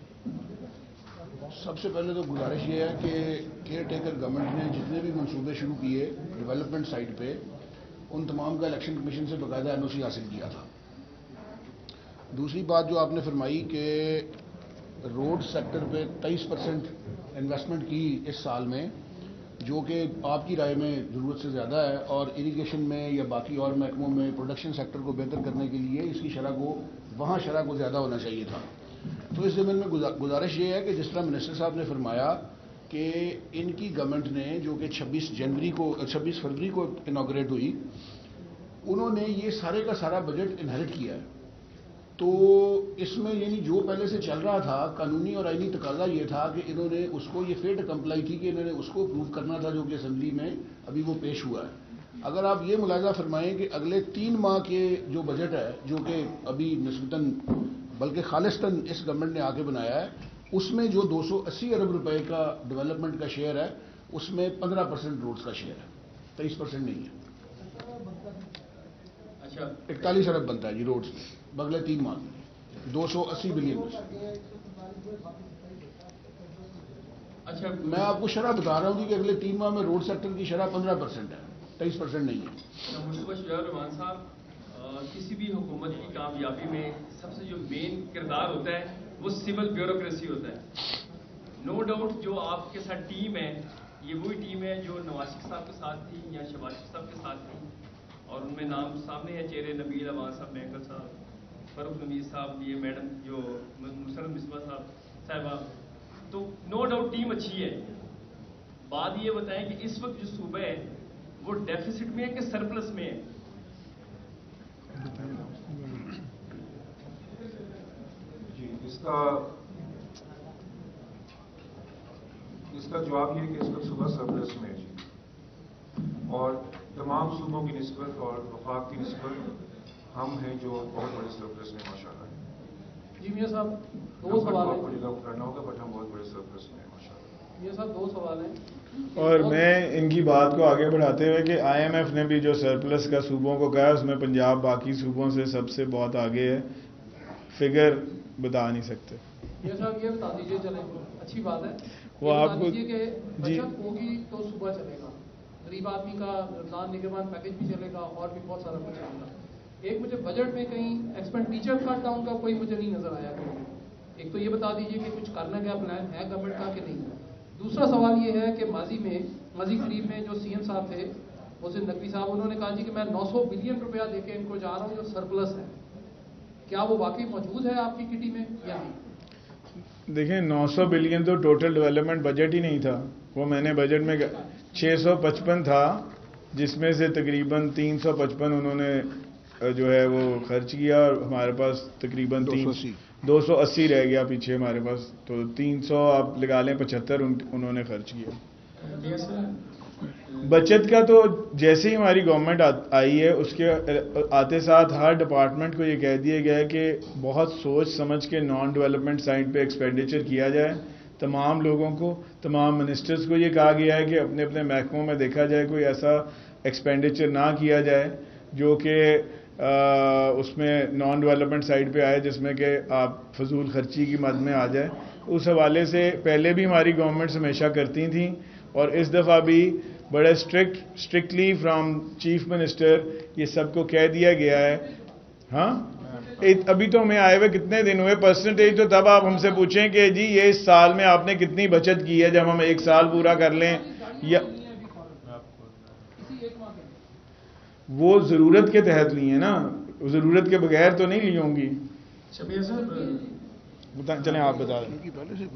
سب سے پہلے تو گزارش یہ ہے کہ کیئر ٹیکر گورنمنٹ نے جتنے بھی منصوبے شروع کیے ڈیولپمنٹ سائٹ پہ ان تمام کا الیکشن کمیشن سے باقاعدہ این او سی حاصل کیا تھا. دوسری بات جو آپ نے فرمائی کہ روڈ سیکٹر پہ تیئیس پرسنٹ انویسٹمنٹ کی اس سال میں, جو کہ آپ کی رائے میں ضرورت سے زیادہ ہے, اور اریگیشن میں یا باقی اور محکموں میں پروڈکشن سیکٹر کو بہتر کرنے کے لیے اس کی شرح کو وہاں شرح کو زیادہ ہونا چاہیے تھا. تو اس زمین میں گزارش یہ ہے کہ جس طرح منسٹر صاحب نے فرمایا کہ ان کی گورنمنٹ نے جو کہ چھبیس جنوری کو چھبیس فروری کو انوگریٹ ہوئی, انہوں نے یہ سارے کا سارا بجٹ انہیرٹ کیا ہے. تو اس میں یعنی جو پہلے سے چل رہا تھا قانونی اور آئینی تقاضا یہ تھا کہ انہوں نے اس کو یہ فیٹ کمپلائی تھی کہ انہوں نے اس کو اپروو کرنا تھا, جو کہ اسمبلی میں ابھی وہ پیش ہوا ہے. اگر آپ یہ ملاحظہ فرمائیں کہ اگلے تین ماہ کے جو بجٹ ہے جو کہ ابھی نسبتاً بلکہ خالصتاً اس گورنمنٹ نے آ کے بنایا ہے, اس میں جو دو سو اسی ارب روپے کا ڈیولپمنٹ کا شیئر ہے اس میں پندرہ پرسینٹ روڈز کا شیئر ہے, تیئیس پرسینٹ نہیں ہے. اچھا اکتالیس ارب بنتا ہے جی روڈز میں بغلے تین ماہ میں دو سو اسی بلین. اچھا میں آپ کو شرح بتا رہا ہوں کہ اگلے تین ماہ میں روڈ سیکٹر کی شرح پندرہ پرسینٹ ہے, تیئیس پرسینٹ نہیں ہے. مصطفیٰ شجاع الرحمان صاحب, کسی بھی حکومت کی کامیابی میں سب سے جو مین کردار ہوتا ہے وہ سول بیوروکریسی ہوتا ہے. نو ڈاؤٹ جو آپ کے ساتھ ٹیم ہے یہ وہی ٹیم ہے جو نواز شریف صاحب کے ساتھ تھی یا شہباز شریف صاحب کے ساتھ تھی, اور ان میں نام سامنے ہیں چہرے, نبیل امان صاحب, مینگل صاحب, فاروق نویر صاحب, یہ میڈم جو مسرت مصباح صاحب صاحبہ. تو نو ڈاؤٹ ٹیم اچھی ہے. بات یہ بتائیں کہ اس وقت جو صوبہ ہے وہ ڈیفیسٹ میں ہے کہ سرپلس میں ہے؟ جی اس کا اس کا جواب یہ ہے کہ اس وقت صوبہ سرپلس میں ہے جی, اور تمام صوبوں کی نسبت اور وفاق کی نسبت ہم ہیں جو بہت بڑے سرپلس میں ماشاء اللہ. جی میاں صاحب دو سوال ہیں. آپ کو ڈیولپ کرنا ہوگا بٹ ہم بہت بڑے سرپلس میں ہیں ماشاء اللہ. میاں صاحب دو سوال ہیں. اور میں ان کی بات کو آگے بڑھاتے ہوئے کہ آئی ایم ایف نے بھی جو سرپلس کا صوبوں کو کہا ہے اس میں پنجاب باقی صوبوں سے سب سے بہت آگے ہے, فگر بتا نہیں سکتے. میاں صاحب یہ بتا دیجیے, چلیں اچھی بات ہے, وہ آپ کو کہ بچت ہوگی تو صوبہ چلے گا, غریب آدمی کا رمضان نگہبان پیکج بھی چلے گا اور بھی بہت سارا کچھ چلے گا. ایک مجھے بجٹ میں کہیں ایکسپینڈیچر کٹ ڈاؤن کا کوئی مجھے نہیں نظر آیا. ایک تو یہ بتا دیجیے کہ کچھ کرنے کا پلان ہے گورنمنٹ کا کہ نہیں. دوسرا سوال یہ ہے کہ ماضی میں ماضی قریب میں جو سی ایم صاحب تھے محسن نقوی صاحب, انہوں نے کہا جی کہ میں نو سو بلین روپیہ دے کے ان کو جا رہا ہوں جو سرپلس ہے. کیا وہ واقعی موجود ہے آپ کی کٹی میں یا نہیں؟ دیکھیں نو سو بلین تو ٹوٹل ڈیولپمنٹ بجٹ ہی نہیں تھا. وہ میں نے بجٹ میں چھ سو پچپن تھا, جس میں سے تقریباً تین سو پچپن انہوں نے جو ہے وہ خرچ کیا, اور ہمارے پاس تقریباً دو سو اسی رہ گیا پیچھے ہمارے پاس. تو تین سو آپ لگا لیں, پچہتر انہوں نے خرچ کیا. بچت کا تو جیسے ہی ہماری گورنمنٹ آئی ہے اس کے آتے ساتھ ہر ڈپارٹمنٹ کو یہ کہہ دیا گیا ہے کہ بہت سوچ سمجھ کے نان ڈیولپمنٹ سائٹ پہ ایکسپینڈیچر کیا جائے. تمام لوگوں کو, تمام منسٹرز کو یہ کہا گیا ہے کہ اپنے اپنے محکموں میں دیکھا جائے کوئی ایسا ایکسپینڈیچر نہ کیا جائے جو کہ اس میں نان ڈیولپمنٹ سائٹ پہ آئے, جس میں کہ آپ فضول خرچی کی مد میں آ جائے. اس حوالے سے پہلے بھی ہماری گورنمنٹس ہمیشہ کرتی تھیں, اور اس دفعہ بھی بڑے strict strictly from chief minister یہ سب کو کہہ دیا گیا ہے. ہاں ابھی تو ہمیں آئے ہوئے کتنے دن ہوئے, پرسنٹیج تو تب آپ ہم سے پوچھیں کہ جی یہ اس سال میں آپ نے کتنی بچت کی ہے, جب ہم ایک سال پورا کر لیں. یا وہ ضرورت کے تحت لی ہیں نا, ضرورت کے بغیر تو نہیں لی ہوں گی. شبیر صاحب چلیں آپ بتا دیں.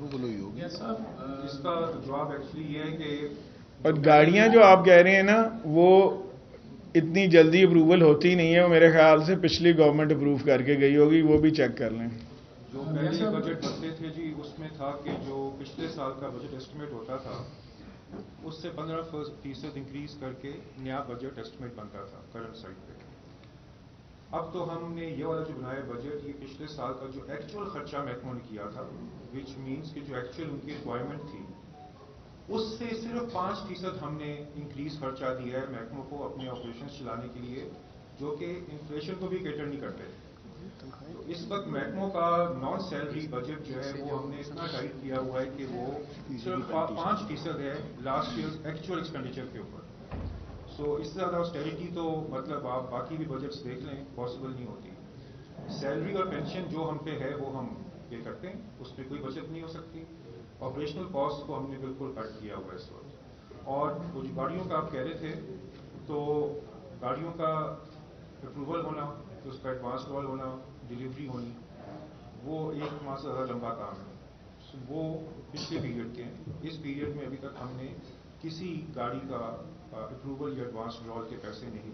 اس کا جواب ایکچولی یہ ہے کہ اور گاڑیاں جو آپ کہہ رہے ہیں نا وہ اتنی جلدی اپروول ہوتی نہیں ہے, وہ میرے خیال سے پچھلی گورنمنٹ اپروو کر کے گئی ہوگی, وہ بھی چیک کر لیں. جو پہلے بجٹ بنتے تھے جی اس میں تھا کہ جو پچھلے سال کا بجٹ ایسٹیمیٹ ہوتا تھا اس سے پندرہ فیصد انکریز کر کے نیا بجٹ ایسٹیمیٹ بنتا تھا کرنٹ سائٹ پہ. اب تو ہم نے یہ والا جو بنایا بجٹ یہ پچھلے سال کا جو ایکچوئل خرچہ محکموں نے کیا تھا, وچ مینس کہ جو ایکچوئل ان کی ریکوائرمنٹ تھی اس سے صرف پانچ فیصد ہم نے انکریز خرچہ دیا ہے محکموں کو اپنے آپریشن چلانے کے لیے, جو کہ انفلیشن کو بھی کیٹر نہیں کرتے. تو اس وقت محکموں کا نان سیلری بجٹ جو ہے وہ ہم نے اتنا ٹائٹ کیا ہوا ہے کہ وہ صرف پانچ فیصد ہے لاسٹ ایئر ایکچوئل ایکسپینڈیچر کے اوپر. سو اس سے زیادہ آسٹیریٹی تو مطلب آپ باقی بھی بجٹس دیکھ لیں پاسبل نہیں ہوتی. سیلری اور پینشن جو ہم پہ ہے وہ ہم پے کرتے ہیں, اس پہ کوئی بچت نہیں ہو سکتی. آپریشنل کاسٹ کو ہم نے بالکل کٹ کیا ہوا ہے اس وقت. اور وہ جو گاڑیوں کا آپ کہہ رہے تھے تو گاڑیوں کا اپروول ہونا, تو اس کا ایڈوانس کال ہونا, ڈلیوری ہونی, وہ ایک ماہ سے زیادہ لمبا کام ہے. وہ پچھلے پیریڈ کے ہیں. اس پیریڈ میں ابھی تک ہم نے کسی گاڑی کا اپروول یا ایڈوانس ڈرال کے پیسے نہیں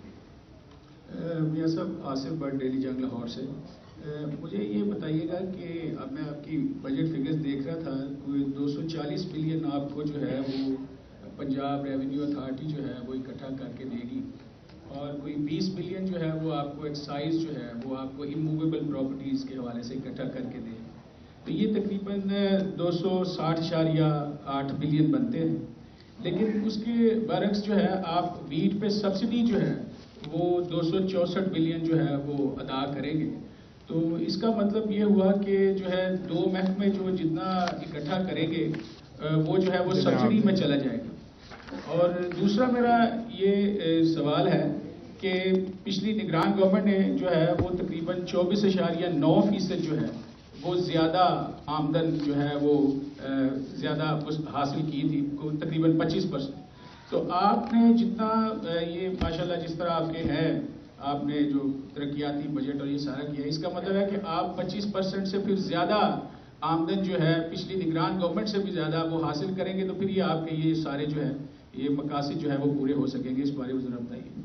دیے. میاں صاحب آصف بٹ ڈیلی جنگ لاہور سے. مجھے یہ بتائیے گا کہ اب میں آپ کی بجٹ فگرز دیکھ رہا تھا, کوئی دو سو چالیس بلین آپ کو جو ہے وہ پنجاب ریونیو اتھارٹی جو ہے وہ اکٹھا کر کے دے گی, اور کوئی بیس بلین جو ہے وہ آپ کو ایکسائز جو ہے وہ آپ کو اموویبل پراپرٹیز کے حوالے سے اکٹھا کر کے دے. تو یہ تقریباً دو سو ساٹھ اشاریہ آٹھ بلین بنتے ہیں. لیکن اس کے برعکس جو ہے آپ ویٹ پہ سبسڈی جو ہے وہ دو سو چونسٹھ بلین جو ہے وہ ادا کریں گے. تو اس کا مطلب یہ ہوا کہ جو ہے دو محکمے جو جتنا اکٹھا کریں گے وہ جو ہے وہ سبسڈی میں چلا جائے گا. اور دوسرا میرا یہ سوال ہے کہ پچھلی نگران گورنمنٹ نے جو ہے وہ تقریباً چوبیس اشاریہ نو فیصد جو ہے وہ زیادہ آمدن جو ہے وہ زیادہ حاصل کی تھی, تقریباً پچیس پرسنٹ. تو آپ نے جتنا یہ ماشاءاللہ جس طرح آپ کے ہے, آپ نے جو ترقیاتی بجٹ اور یہ سارا کیا, اس کا مطلب ہے کہ آپ پچیس پرسنٹ سے پھر زیادہ آمدن جو ہے پچھلی نگران گورنمنٹ سے بھی زیادہ وہ حاصل کریں گے, تو پھر یہ آپ کے یہ سارے جو ہے یہ مقاصد جو ہے وہ پورے ہو سکیں گے. اس بارے میں ذرا بتائیے.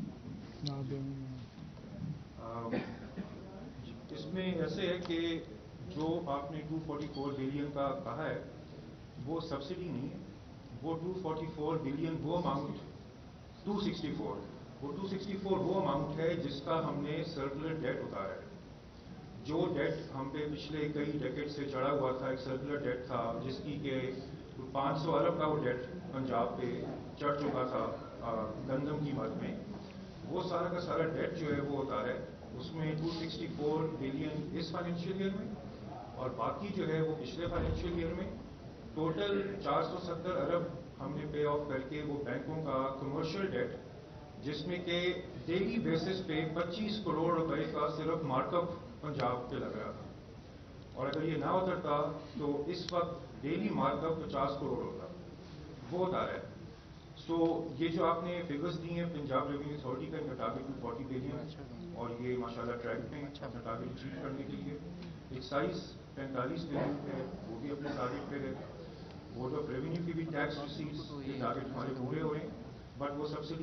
اس میں ایسے ہے کہ جو آپ نے دو سو چوالیس بلین کا کہا ہے وہ سبسڈی نہیں ہے. وہ دو سو چوالیس بلین وہ اماؤنٹ دو سو چڑسٹھ وہ دو سو چڑسٹھ وہ اماؤنٹ ہے جس کا ہم نے سرکولر ڈیٹ اتارا ہے. جو ڈیٹ ہم پہ پچھلے کئی ڈیکیڈ سے چڑھا ہوا تھا, ایک سرکولر ڈیٹ تھا جس کی کہ پانچ سو ارب کا وہ ڈیٹ پنجاب پہ چڑھ چکا تھا گندم کی مد میں, وہ سارا کا سارا ڈیٹ جو ہے وہ اتارا ہے. اس میں دو سو چڑسٹھ بلین اس فائنینشیل ایئر میں اور باقی جو ہے وہ پچھلے فائنینشیل ایئر میں ٹوٹل چار سو ستر ارب ہم نے پے آف کر کہ وہ بینکوں کا کمرشل ڈیٹ جس میں کہ ڈیلی بیسس پہ پچیس کروڑ روپے کا صرف مارک اپ پنجاب پہ لگ رہا تھا، اور اگر یہ نہ اترتا تو اس وقت ڈیلی مارک اپ پچاس کروڑ ہوتا، وہ اتارا ہے۔ سو یہ جو آپ نے فگرز دی ہیں پنجاب ریونیو اتھارٹی کا، ان کا ٹارگیٹ ٹو فورٹی بلین اور یہ ماشاء اللہ ٹریک میں اپنا ٹارگیٹ اچیو کرنے کے لیے ایکسائز پینتالیس بلین ہے، وہ بھی اپنے ٹارگیٹ پہ ہے۔ بورڈ آف ریونیو کی بھی ٹیکس ریسیٹس کے ٹارگیٹ ہمارے پورے ہو رہے ہیں، بٹ وہ سبسڈی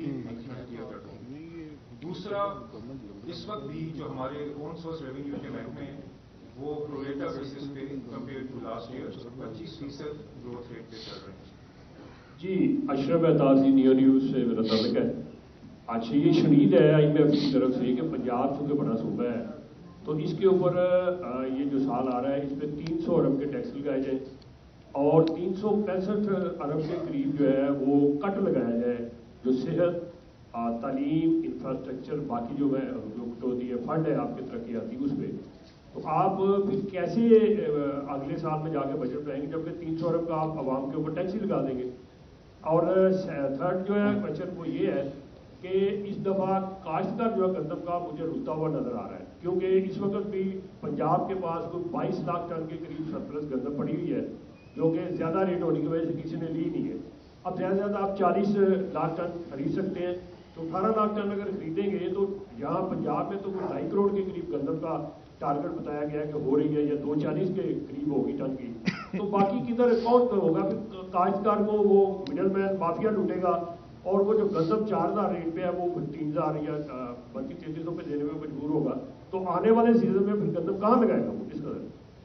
دوسرا اس وقت بھی جو ہمارے اون سورس ریونیو کے محکمے ہیں وہ پروریٹا بیسس پہ کمپیئر ٹو لاسٹ ایئر پچیس فیصد گروتھ ریٹ پہ چل رہے ہیں۔ جی اشرف اعتراضی نیو نیوز سے میرا تعلق ہے۔ اچھا یہ شدید ہے آئی ایم ایف کی طرف سے کہ پنجاب چونکہ بڑا صوبہ ہے تو اس کے اوپر یہ جو سال آ رہا ہے اس پہ تین سو ارب کے ٹیکس لگائے جائیں اور تین سو پینسٹھ ارب کے قریب جو ہے وہ کٹ لگایا جائے جو صحت، تعلیم، انفراسٹرکچر، باقی جو ہے جو ہوتی ہے فنڈ ہے آپ کی ترقیاتی اس پہ، تو آپ پھر کیسے اگلے سال میں جا کے بجٹ لائیں گے جبکہ تین سو ارب کا آپ عوام کے اوپر ٹیکس ہی لگا دیں گے؟ اور تھرڈ جو ہے کوشچن وہ یہ ہے کہ اس دفعہ کاشتکار جو ہے گندم کا مجھے رکتا ہوا نظر آ رہا ہے کیونکہ اس وقت بھی پنجاب کے پاس کوئی بائیس لاکھ ٹن کے قریب سرپلس گندم پڑی ہوئی ہے جو کہ زیادہ ریٹ ہونے کی وجہ سے کسی نے لی نہیں ہے۔ اب زیادہ سے زیادہ آپ چالیس لاکھ ٹن خرید سکتے ہیں، تو اٹھارہ لاکھ ٹن اگر خریدیں گے تو یہاں پنجاب میں تو کوئی ڈھائی کروڑ کے قریب گندم کا ٹارگیٹ بتایا گیا کہ ہو رہی ہے یا دو چالیس کے قریب ہوگی ٹن کی، تو باقی کدھر کون ہوگا؟ پھر کاشتکار کو وہ مڈل مین مافیا لوٹے گا اور وہ جو گندم چار ہزار ریٹ پہ ہے وہ تین ہزار یا بلکہ تینتیس سو پہ دینے میں مجبور ہوگا، تو آنے والے سیزن میں پھر گندم کہاں لگائے گا وہ اس قدر؟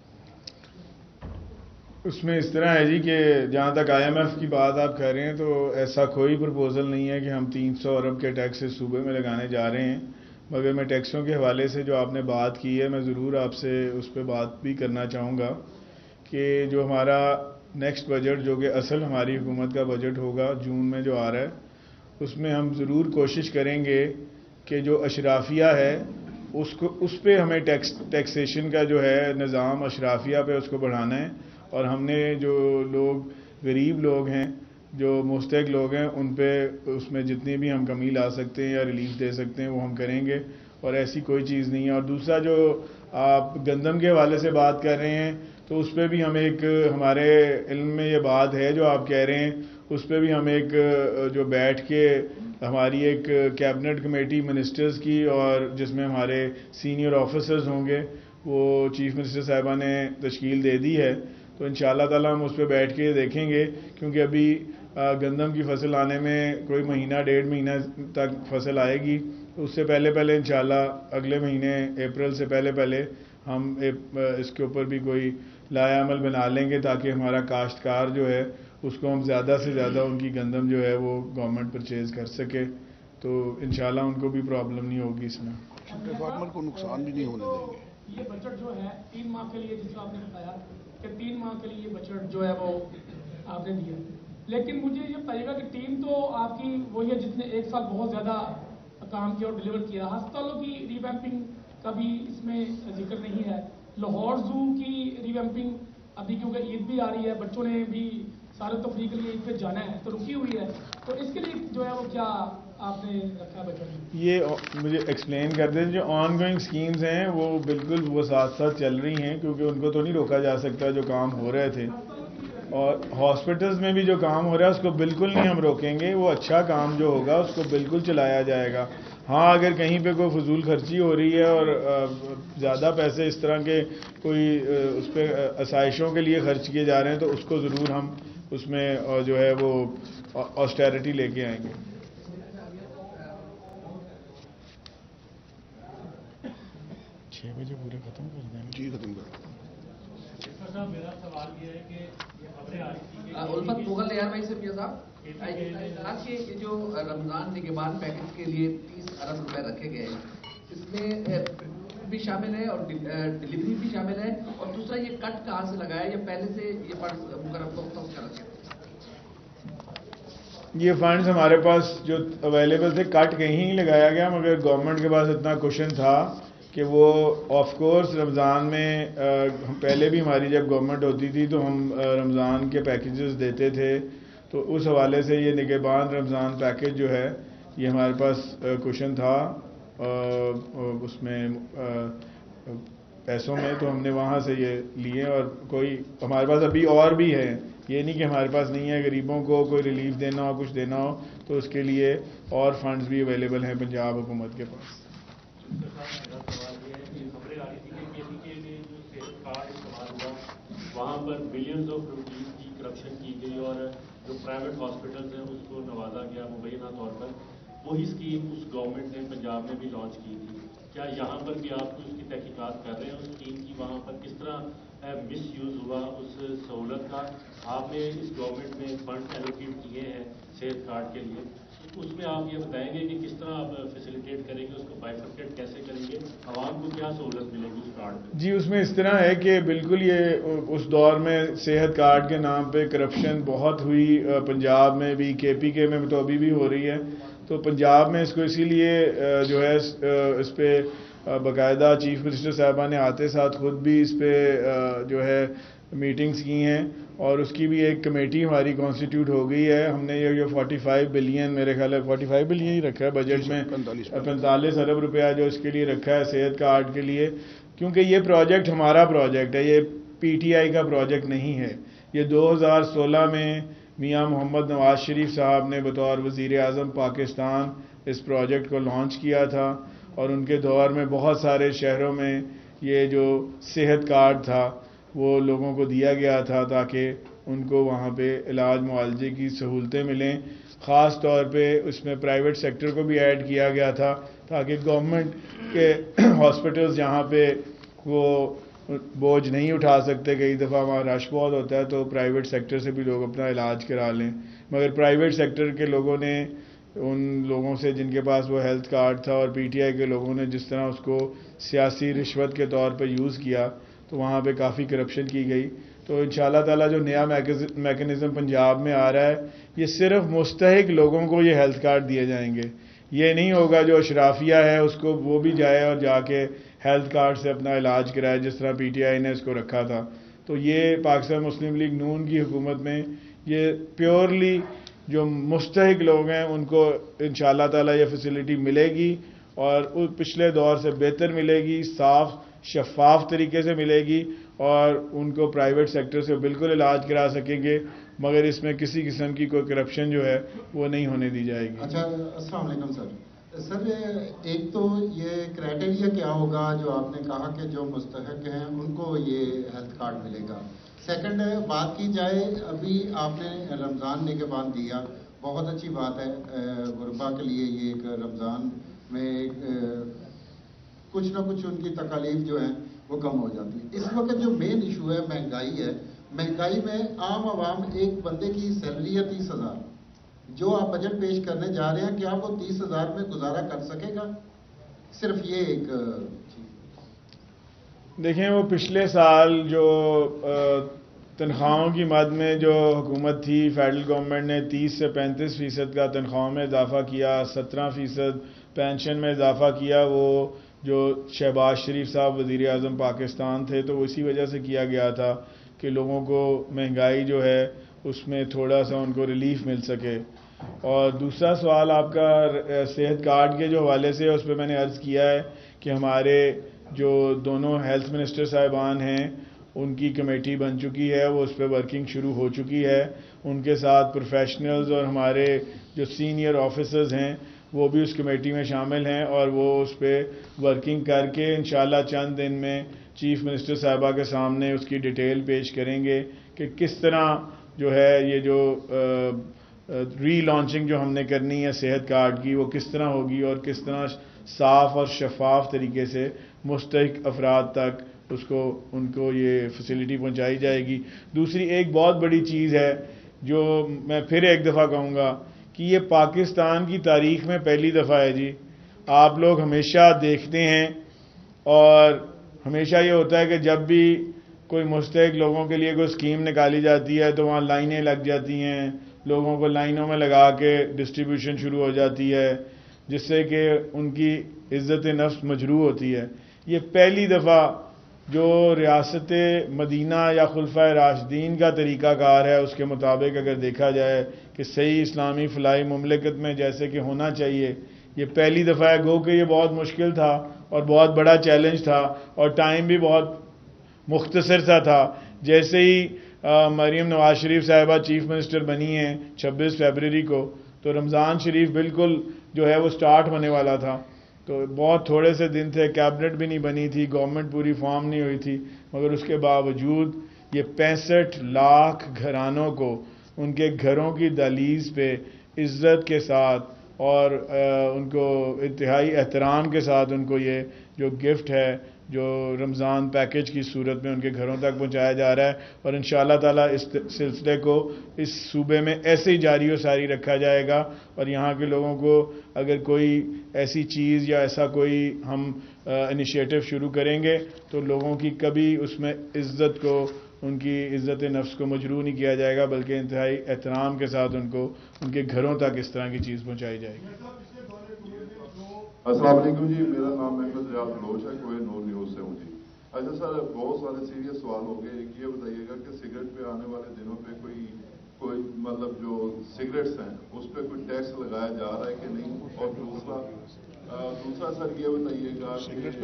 اس میں اس طرح ہے جی کہ جہاں تک آئی ایم ایف کی بات آپ کر رہے ہیں تو ایسا کوئی پرپوزل نہیں ہے کہ ہم تین سو ارب کے ٹیکس اس صوبے میں لگانے جا رہے ہیں، مگر میں ٹیکسوں کے حوالے سے جو آپ نے بات کی ہے میں ضرور آپ سے اس پہ بات بھی کرنا چاہوں گا کہ جو ہمارا نیکسٹ بجٹ جو کہ اصل ہماری حکومت کا بجٹ ہوگا جون میں جو آ رہا ہے اس میں ہم ضرور کوشش کریں گے کہ جو اشرافیہ ہے اس کو اس پہ ہمیں ٹیکس ٹیکسیشن کا جو ہے نظام اشرافیہ پہ اس کو بڑھانا ہے، اور ہم نے جو لوگ غریب لوگ ہیں جو مستحق لوگ ہیں ان پہ اس میں جتنی بھی ہم کمی لا سکتے ہیں یا ریلیف دے سکتے ہیں وہ ہم کریں گے، اور ایسی کوئی چیز نہیں ہے۔ اور دوسرا جو آپ گندم کے حوالے سے بات کر رہے ہیں تو اس پہ بھی ہم ایک ہمارے علم میں یہ بات ہے جو آپ کہہ رہے ہیں، اس پہ بھی ہم ایک جو بیٹھ کے ہماری ایک کیبنٹ کمیٹی منسٹرز کی اور جس میں ہمارے سینئر آفیسرز ہوں گے وہ چیف منسٹر صاحبہ نے تشکیل دے دی ہے، تو ان شاء اللہ تعالیٰ ہم اس پہ بیٹھ کے دیکھیں گے کیونکہ ابھی گندم کی فصل آنے میں کوئی مہینہ ڈیڑھ مہینہ تک فصل آئے گی، اس سے پہلے پہلے انشاءاللہ اگلے مہینے اپریل سے پہلے پہلے ہم اس کے اوپر بھی کوئی لائحہ عمل بنا لیں گے تاکہ ہمارا کاشتکار جو ہے اس کو ہم زیادہ سے زیادہ ان کی گندم جو ہے وہ گورنمنٹ پرچیز کر سکے، تو انشاءاللہ ان کو بھی پرابلم نہیں ہوگی اس میں، چھوٹے فارمر کو نقصان بھی نہیں ہونے دیں گے۔ یہ بجٹ جو ہے تین ماہ کے لیے جس کو آپ نے بتایا کہ تین ماہ کے لیے بجٹ جو ہے وہ آپ نے دیا، لیکن مجھے یہ بتائیے گا کہ ٹیم تو آپ کی وہی ہے جس نے ایک سال بہت زیادہ کام کیا اور ڈلیور کیا، ہسپتالوں کی ریویمپنگ کا بھی اس میں ذکر نہیں ہے، لاہور زو کی ریویمپنگ ابھی کیونکہ عید بھی آ رہی ہے، بچوں نے بھی سارے تفریح کے لیے عید پہ جانا ہے تو رکی ہوئی ہے، تو اس کے لیے جو ہے وہ کیا آپ نے رکھا ہے بجٹ میں؟ یہ مجھے ایکسپلین کر دیں، جو آن گوئنگ سکیمز ہیں وہ بالکل وہ ساتھ ساتھ چل رہی ہیں کیونکہ ان کو تو نہیں روکا جا سکتا جو کام ہو رہے تھے، اور ہاسپٹلز میں بھی جو کام ہو رہا ہے اس کو بالکل نہیں ہم روکیں گے، وہ اچھا کام جو ہوگا اس کو بالکل چلایا جائے گا۔ ہاں اگر کہیں پہ کوئی فضول خرچی ہو رہی ہے اور زیادہ پیسے اس طرح کے کوئی اس پہ آسائشوں کے لیے خرچ کیے جا رہے ہیں تو اس کو ضرور ہم اس میں جو ہے وہ آسٹیرٹی لے کے آئیں گے۔ چھ بجے پورے ختم کر دیں گے؟ جی ختم کر صاحب میرا سوال یہ ہے کہ خبریں آ رہی تھی الفت مغل یار بھائی سے پیا صاحب آج کے یہ جو رمضان نگہبان پیکج کے لیے تیس ارب روپے رکھے گئے ہیں اس میں بھی شامل ہے اور ڈلیوری بھی شامل ہے، اور دوسرا یہ کٹ کہاں سے لگایا یا پہلے سے یہ فنڈ مقرر مختص کر رکھے؟ یہ فنڈز ہمارے پاس جو اویلیبل تھے کٹ کہیں نہیں لگایا گیا، مگر گورنمنٹ کے پاس اتنا کوشن تھا کہ وہ آف کورس رمضان میں پہلے بھی ہماری جب گورنمنٹ ہوتی تھی تو ہم رمضان کے پیکیجز دیتے تھے، تو اس حوالے سے یہ نگہبان رمضان پیکیج جو ہے یہ ہمارے پاس کوشن تھا اس میں پیسوں میں، تو ہم نے وہاں سے یہ لیے، اور کوئی ہمارے پاس ابھی اور بھی ہے، یہ نہیں کہ ہمارے پاس نہیں ہے. غریبوں کو کوئی ریلیف دینا ہو، کچھ دینا ہو تو اس کے لیے اور فنڈز بھی اویلیبل ہیں پنجاب حکومت کے پاس. خبریں آ رہی تھی کہ کے پی کے میں جو صحت کارڈ استعمال ہوا وہاں پر بلینز آف روپیز کی کرپشن کی گئی، اور جو پرائیویٹ ہاسپٹلز ہیں اس کو نوازا گیا مبینہ طور پر. وہی اسکیم اس گورنمنٹ نے پنجاب میں بھی لانچ کی تھی. کیا یہاں پر بھی آپ اس کی تحقیقات کر رہے ہیں اس اسکیم کی؟ وہاں پر کس طرح مس یوز ہوا اس سہولت کا؟ آپ نے اس گورنمنٹ میں فنڈ ایلوکیٹ کیے ہیں صحت کارڈ کے لیے، اس میں آپ یہ بتائیں گے کہ کس طرح آپ فیسیلیٹیٹ کریں گے، اس کو بائیفرکیٹ کیسے کریں گے، عوام کو کیا سہولت ملے گی اس کارڈ میں؟ جی اس میں اس طرح ہے کہ بالکل یہ اس دور میں صحت کارڈ کے نام پہ کرپشن بہت ہوئی، پنجاب میں بھی، کے پی کے میں تو ابھی بھی ہو رہی ہے. تو پنجاب میں اس کو اسی لیے جو ہے اس پہ باقاعدہ چیف منسٹر صاحبہ نے آتے ساتھ خود بھی اس پہ جو ہے میٹنگز کی ہیں، اور اس کی بھی ایک کمیٹی ہماری کانسٹیٹیوٹ ہو گئی ہے. ہم نے یہ جو فورٹی فائیو بلین میرے خیال ہے فورٹی فائیو بلین ہی رکھا ہے بجٹ میں، پینتالیس ارب روپیہ جو اس کے لیے رکھا ہے صحت کارڈ کے لیے، کیونکہ یہ پروجیکٹ ہمارا پروجیکٹ ہے، یہ پی ٹی آئی کا پروجیکٹ نہیں ہے. یہ دو ہزار سولہ میں میاں محمد نواز شریف صاحب نے بطور وزیر اعظم پاکستان اس پروجیکٹ کو لانچ کیا تھا، اور ان کے دور میں بہت سارے شہروں میں یہ جو صحت کارڈ تھا وہ لوگوں کو دیا گیا تھا تاکہ ان کو وہاں پہ علاج معالجے کی سہولتیں ملیں. خاص طور پہ اس میں پرائیویٹ سیکٹر کو بھی ایڈ کیا گیا تھا تاکہ گورنمنٹ کے ہاسپٹلز جہاں پہ وہ بوجھ نہیں اٹھا سکتے، کئی دفعہ وہاں رش بہت ہوتا ہے، تو پرائیویٹ سیکٹر سے بھی لوگ اپنا علاج کرا لیں. مگر پرائیویٹ سیکٹر کے لوگوں نے ان لوگوں سے جن کے پاس وہ ہیلتھ کارڈ تھا، اور پی ٹی آئی کے لوگوں نے جس طرح اس کو سیاسی رشوت کے طور پہ یوز کیا، تو وہاں پہ کافی کرپشن کی گئی. تو انشاءاللہ تعالیٰ جو نیا میکنزم پنجاب میں آ رہا ہے، یہ صرف مستحق لوگوں کو یہ ہیلتھ کارڈ دیے جائیں گے. یہ نہیں ہوگا جو اشرافیہ ہے اس کو وہ بھی جائے اور جا کے ہیلتھ کارڈ سے اپنا علاج کرائے جس طرح پی ٹی آئی نے اس کو رکھا تھا. تو یہ پاکستان مسلم لیگ نون کی حکومت میں یہ پیورلی جو مستحق لوگ ہیں ان کو انشاءاللہ تعالیٰ یہ فیسلٹی ملے گی، اور پچھلے دور سے بہتر ملے گی، صاف شفاف طریقے سے ملے گی، اور ان کو پرائیویٹ سیکٹر سے بالکل علاج کرا سکیں گے، مگر اس میں کسی قسم کی کوئی کرپشن جو ہے وہ نہیں ہونے دی جائے گی. اچھا السلام علیکم سر. سر ایک تو یہ کرائٹیریا کیا ہوگا جو آپ نے کہا کہ جو مستحق ہیں ان کو یہ ہیلتھ کارڈ ملے گا. سیکنڈ بات کی جائے، ابھی آپ نے رمضان نگہبان دیا، بہت اچھی بات ہے، غربا کے لیے یہ ایک رمضان میں کچھ نہ کچھ ان کی تکالیف جو ہیں وہ کم ہو جاتی ہے. اس وقت جو مین ایشو ہے مہنگائی ہے. مہنگائی میں عام عوام ایک بندے کی سیلری ہے تیس ہزار، جو آپ بجٹ پیش کرنے جا رہے ہیں کیا وہ تیس ہزار میں گزارا کر سکے گا؟ صرف یہ ایک دیکھیں، وہ پچھلے سال جو تنخواہوں کی مد میں جو حکومت تھی، فیڈرل گورنمنٹ نے تیس سے پینتیس فیصد کا تنخواہوں میں اضافہ کیا، سترہ فیصد پینشن میں اضافہ کیا. وہ جو شہباز شریف صاحب وزیر اعظم پاکستان تھے تو اسی وجہ سے کیا گیا تھا کہ لوگوں کو مہنگائی جو ہے اس میں تھوڑا سا ان کو ریلیف مل سکے. اور دوسرا سوال آپ کا صحت کارڈ کے جو حوالے سے، اس پہ میں نے عرض کیا ہے کہ ہمارے جو دونوں ہیلتھ منسٹر صاحبان ہیں ان کی کمیٹی بن چکی ہے، وہ اس پہ ورکنگ شروع ہو چکی ہے. ان کے ساتھ پروفیشنلز اور ہمارے جو سینئر آفیسرز ہیں وہ بھی اس کمیٹی میں شامل ہیں، اور وہ اس پہ ورکنگ کر کے انشاءاللہ چند دن میں چیف منسٹر صاحبہ کے سامنے اس کی ڈیٹیل پیش کریں گے کہ کس طرح جو ہے یہ جو ری لانچنگ جو ہم نے کرنی ہے صحت کارڈ کی وہ کس طرح ہوگی، اور کس طرح صاف اور شفاف طریقے سے مستحق افراد تک اس کو ان کو یہ فیسلٹی پہنچائی جائے گی. دوسری ایک بہت بڑی چیز ہے جو میں پھر ایک دفعہ کہوں گا کہ یہ پاکستان کی تاریخ میں پہلی دفعہ ہے جی. آپ لوگ ہمیشہ دیکھتے ہیں اور ہمیشہ یہ ہوتا ہے کہ جب بھی کوئی مستحق لوگوں کے لیے کوئی اسکیم نکالی جاتی ہے تو وہاں لائنیں لگ جاتی ہیں، لوگوں کو لائنوں میں لگا کے ڈسٹریبیوشن شروع ہو جاتی ہے، جس سے کہ ان کی عزت نفس مجروح ہوتی ہے. یہ پہلی دفعہ جو ریاست مدینہ یا خلفۂ راشدین کا طریقہ کار ہے اس کے مطابق اگر دیکھا جائے کہ صحیح اسلامی فلاحی مملکت میں جیسے کہ ہونا چاہیے، یہ پہلی دفعہ ہے. گو کہ یہ بہت مشکل تھا اور بہت بڑا چیلنج تھا اور ٹائم بھی بہت مختصر سا تھا. جیسے ہی مریم نواز شریف صاحبہ چیف منسٹر بنی ہیں چھبیس فیبروری کو، تو رمضان شریف بالکل جو ہے وہ سٹارٹ ہونے والا تھا. تو بہت تھوڑے سے دن تھے، کیبنٹ بھی نہیں بنی تھی، گورنمنٹ پوری فارم نہیں ہوئی تھی، مگر اس کے باوجود یہ پینسٹھ لاکھ گھرانوں کو ان کے گھروں کی دہلیز پہ عزت کے ساتھ اور ان کو انتہائی احترام کے ساتھ ان کو یہ جو گفٹ ہے جو رمضان پیکج کی صورت میں ان کے گھروں تک پہنچایا جا رہا ہے. اور انشاءاللہ تعالیٰ اس سلسلے کو اس صوبے میں ایسے ہی جاری و ساری رکھا جائے گا. اور یہاں کے لوگوں کو اگر کوئی ایسی چیز یا ایسا کوئی ہم انیشیٹو شروع کریں گے تو لوگوں کی کبھی اس میں عزت کو، ان کی عزت نفس کو مجروح نہیں کیا جائے گا، بلکہ انتہائی احترام کے ساتھ ان کو ان کے گھروں تک اس طرح کی چیز پہنچائی جائے گی. السلام علیکم جی، میرا نام محمد ریاض بلوچ ہے، کوئی نور نیوز سے ہوں جی. اچھا سر، بہت سارے سیریس سوال ہو گئے. ایک یہ بتائیے گا کہ سگریٹ پہ آنے والے دنوں پہ کوئی کوئی مطلب جو سگریٹس ہیں اس پہ کوئی ٹیکس لگایا جا رہا ہے کہ نہیں؟ اور دوسرا دوسرا سر یہ بتائیے گا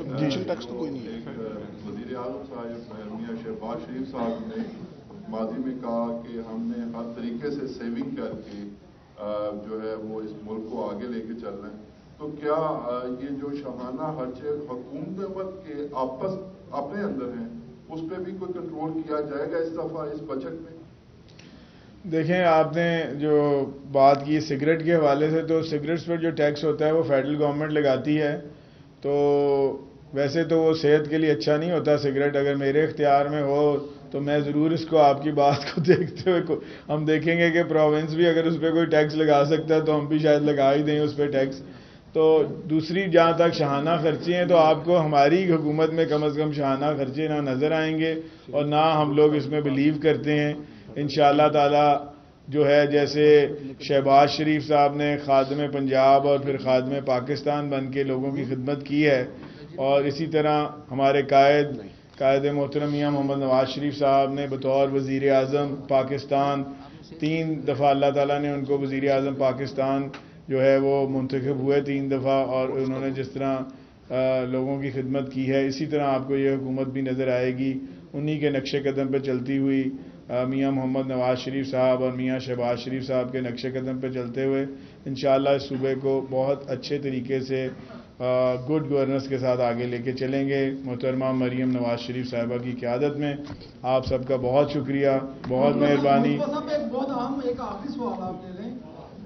کہ ایک وزیر اعظم صاحب میاں شہباز شریف صاحب نے ماضی میں کہا کہ ہم نے ہر طریقے سے سیونگ کر کے جو ہے وہ اس ملک کو آگے لے کے چل رہے ہیں. تو کیا یہ جو شاہانہ خرچے حکومت کے آپس اپنے اندر ہیں اس پہ بھی کوئی کنٹرول کیا جائے گا اس دفعہ اس بجٹ میں؟ دیکھیں، آپ نے جو بات کی سگریٹ کے حوالے سے، تو سگریٹس پر جو ٹیکس ہوتا ہے وہ فیڈرل گورنمنٹ لگاتی ہے. تو ویسے تو وہ صحت کے لیے اچھا نہیں ہوتا سگریٹ. اگر میرے اختیار میں ہو تو میں ضرور اس کو آپ کی بات کو دیکھتے ہوئے ہم دیکھیں گے کہ پروونس بھی اگر اس پہ کوئی ٹیکس لگا سکتا ہے تو ہم بھی شاید لگا ہی دیں اس پہ ٹیکس. تو دوسری جہاں تک شاہانہ خرچے ہیں تو آپ کو ہماری حکومت میں کم از کم شاہانہ خرچے نہ نظر آئیں گے اور نہ ہم لوگ اس میں بلیو کرتے ہیں. انشاءاللہ تعالی جو ہے جیسے شہباز شریف صاحب نے خادم پنجاب اور پھر خادم پاکستان بن کے لوگوں کی خدمت کی ہے، اور اسی طرح ہمارے قائد قائد محترم میاں محمد نواز شریف صاحب نے بطور وزیر اعظم پاکستان تین دفعہ اللہ تعالیٰ نے ان کو وزیر اعظم پاکستان جو ہے وہ منتخب ہوئے تین دفعہ، اور انہوں نے جس طرح لوگوں کی خدمت کی ہے اسی طرح آپ کو یہ حکومت بھی نظر آئے گی. انہی کے نقش قدم پہ چلتی ہوئی میاں محمد نواز شریف صاحب اور میاں شہباز شریف صاحب کے نقش قدم پہ چلتے ہوئے انشاءاللہ اس صوبے کو بہت اچھے طریقے سے گڈ گورننس کے ساتھ آگے لے کے چلیں گے. محترمہ مریم نواز شریف صاحبہ کی قیادت میں آپ سب کا بہت شکریہ، بہت مہربانی. بہت اہم ایک آخری سوال آپ لے لیں.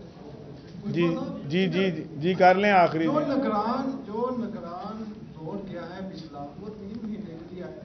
جی جی جی جی کر لیں آخری. جو نگران جو نگران دور گیا ہے پچھلا، وہ تین مہینے کے لیے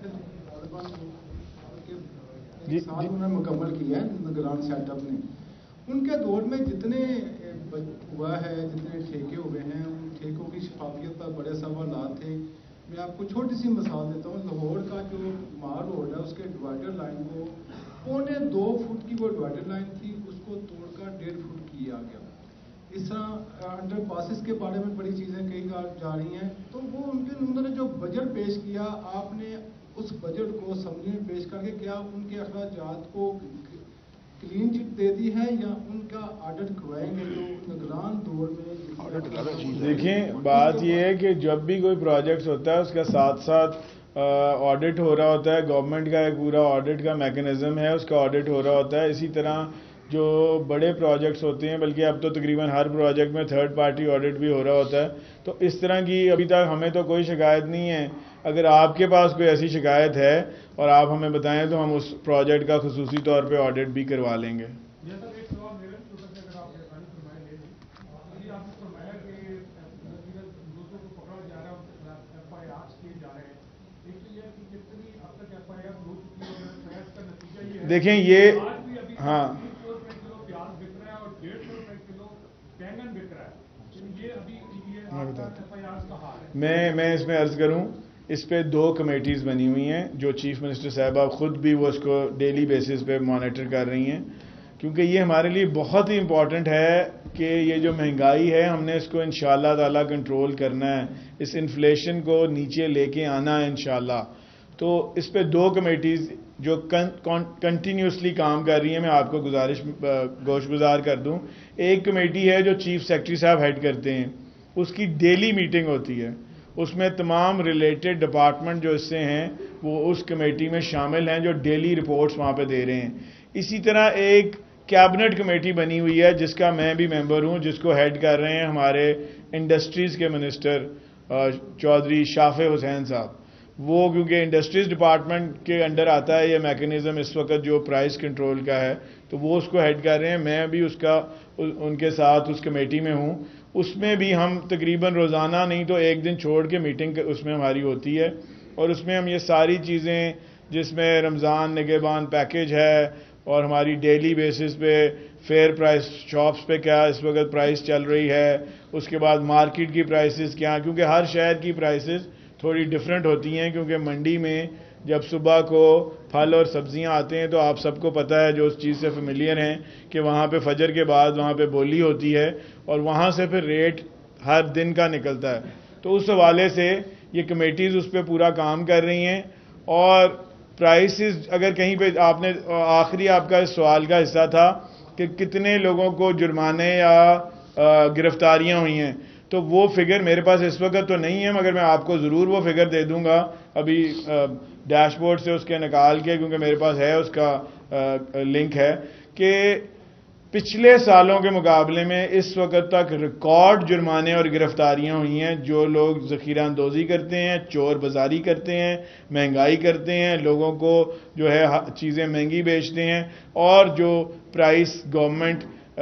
جی سال انہوں نے مکمل کیا ہے نگران سیٹ اپ نے. ان کے دور میں جتنے ہوا ہے، جتنے ٹھیکے ہوئے ہیں، ان ٹھیکوں کی شفافیت پر بڑے سوالات تھے. میں آپ کو چھوٹی سی مثال دیتا ہوں. لاہور کا جو مار روڈ ہے اس کے ڈیوائڈر لائن کو پونے دو فٹ کی وہ ڈیوائڈر لائن تھی، اس کو توڑ کر ڈیڑھ فٹ کیا گیا. اس طرح انڈر پاسز کے بارے میں بڑی چیزیں کئی جا رہی ہیں. تو وہ ان کے انہوں نے جو بجٹ پیش کیا، آپ نے اس بجٹ کو اسمبلی میں پیش کر کے کیا ان کے اخراجات کو کلین چٹ دے دی ہے یا ان کا آڈٹ کروائیں گے جو نگران دور میں؟ دیکھیں، بات یہ ہے کہ جب بھی کوئی پروجیکٹس ہوتا ہے اس کا ساتھ ساتھ آڈٹ ہو رہا ہوتا ہے. گورنمنٹ کا ایک پورا آڈٹ کا میکنزم ہے، اس کا آڈٹ ہو رہا ہوتا ہے. اسی طرح جو بڑے پروجیکٹس ہوتے ہیں، بلکہ اب تو تقریباً ہر پروجیکٹ میں تھرڈ پارٹی آڈٹ بھی ہو رہا ہوتا ہے. تو اس طرح کی ابھی تک ہمیں تو کوئی شکایت نہیں ہے. اگر آپ کے پاس کوئی ایسی شکایت ہے اور آپ ہمیں بتائیں تو ہم اس پروجیکٹ کا خصوصی طور پہ آڈٹ بھی کروا لیں گے. دیکھیں یہ ہاں میں میں اس میں عرض کروں، اس پہ دو کمیٹیز بنی ہوئی ہیں جو چیف منسٹر صاحبہ خود بھی وہ اس کو ڈیلی بیسس پہ مانیٹر کر رہی ہیں، کیونکہ یہ ہمارے لیے بہت ہی امپورٹنٹ ہے کہ یہ جو مہنگائی ہے ہم نے اس کو انشاءاللہ تعالی کنٹرول کرنا ہے، اس انفلیشن کو نیچے لے کے آنا ہے انشاءاللہ. تو اس پہ دو کمیٹیز جو کنٹینیوسلی کام کر رہی ہیں، میں آپ کو گزارش گوش گزار کر دوں. ایک کمیٹی ہے جو چیف سیکرٹری صاحب ہیڈ کرتے ہیں، اس کی ڈیلی میٹنگ ہوتی ہے، اس میں تمام ریلیٹڈ ڈپارٹمنٹ جو اس سے ہیں وہ اس کمیٹی میں شامل ہیں جو ڈیلی رپورٹس وہاں پہ دے رہے ہیں. اسی طرح ایک کیبنٹ کمیٹی بنی ہوئی ہے جس کا میں بھی ممبر ہوں، جس کو ہیڈ کر رہے ہیں ہمارے انڈسٹریز کے منسٹر چودھری شافع حسین صاحب. وہ کیونکہ انڈسٹریز ڈپارٹمنٹ کے انڈر آتا ہے یہ میکنزم اس وقت جو پرائس کنٹرول کا ہے، تو وہ اس کو ہیڈ کر رہے ہیں. میں بھی اس کا ان کے ساتھ اس کمیٹی میں ہوں. اس میں بھی ہم تقریباً روزانہ نہیں تو ایک دن چھوڑ کے میٹنگ اس میں ہماری ہوتی ہے، اور اس میں ہم یہ ساری چیزیں جس میں رمضان نگہبان پیکیج ہے اور ہماری ڈیلی بیسس پہ فیئر پرائس شاپس پہ کیا اس وقت پرائس چل رہی ہے، اس کے بعد مارکیٹ کی پرائسز کیا، کیونکہ ہر شہر کی پرائسز تھوڑی ڈیفرنٹ ہوتی ہیں. کیونکہ منڈی میں جب صبح کو پھل اور سبزیاں آتے ہیں تو آپ سب کو پتہ ہے جو اس چیز سے فیملیئر ہیں کہ وہاں پہ فجر کے بعد وہاں پہ بولی ہوتی ہے اور وہاں سے پھر ریٹ ہر دن کا نکلتا ہے. تو اس حوالے سے یہ کمیٹیز اس پہ پورا کام کر رہی ہیں. اور پرائسز اگر کہیں پہ آپ نے آخری آپ کا اس سوال کا حصہ تھا کہ کتنے لوگوں کو جرمانے یا گرفتاریاں ہوئی ہیں، تو وہ فگر میرے پاس اس وقت تو نہیں ہے، مگر میں آپ کو ضرور وہ فگر دے دوں گا ابھی ڈیش بورڈ سے اس کے نکال کے، کیونکہ میرے پاس ہے اس کا لنک ہے، کہ پچھلے سالوں کے مقابلے میں اس وقت تک ریکارڈ جرمانے اور گرفتاریاں ہوئی ہیں. جو لوگ ذخیرہ اندوزی کرتے ہیں، چور بازاری کرتے ہیں، مہنگائی کرتے ہیں، لوگوں کو جو ہے چیزیں مہنگی بیچتے ہیں، اور جو پرائس گورنمنٹ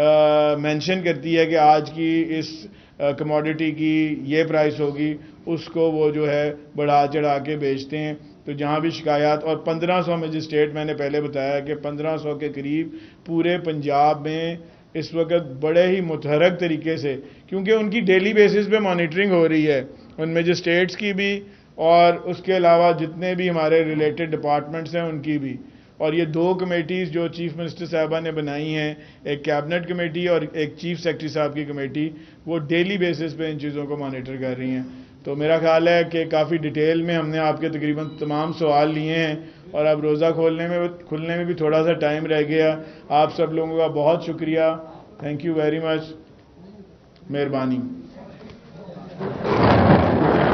مینشن کرتی ہے کہ آج کی اس کموڈٹی کی یہ پرائس ہوگی، اس کو وہ جو ہے بڑھا چڑھا کے بیچتے ہیں. تو جہاں بھی شکایات، اور پندرہ سو مجسٹریٹ میں نے پہلے بتایا کہ پندرہ سو کے قریب پورے پنجاب میں اس وقت بڑے ہی متحرک طریقے سے، کیونکہ ان کی ڈیلی بیسس پہ مانیٹرنگ ہو رہی ہے ان مجسٹریٹس کی بھی، اور اس کے علاوہ جتنے بھی ہمارے ریلیٹڈ ڈپارٹمنٹس ہیں ان کی بھی. اور یہ دو کمیٹیز جو چیف منسٹر صاحبہ نے بنائی ہیں، ایک کیبنٹ کمیٹی اور ایک چیف سیکرٹری صاحب کی کمیٹی، وہ ڈیلی بیسس پہ ان چیزوں کو مانیٹر کر رہی ہیں. تو میرا خیال ہے کہ کافی ڈیٹیل میں ہم نے آپ کے تقریباً تمام سوال لیے ہیں، اور اب روزہ کھولنے میں کھلنے میں بھی تھوڑا سا ٹائم رہ گیا. آپ سب لوگوں کا بہت شکریہ. Thank you very much. مہربانی.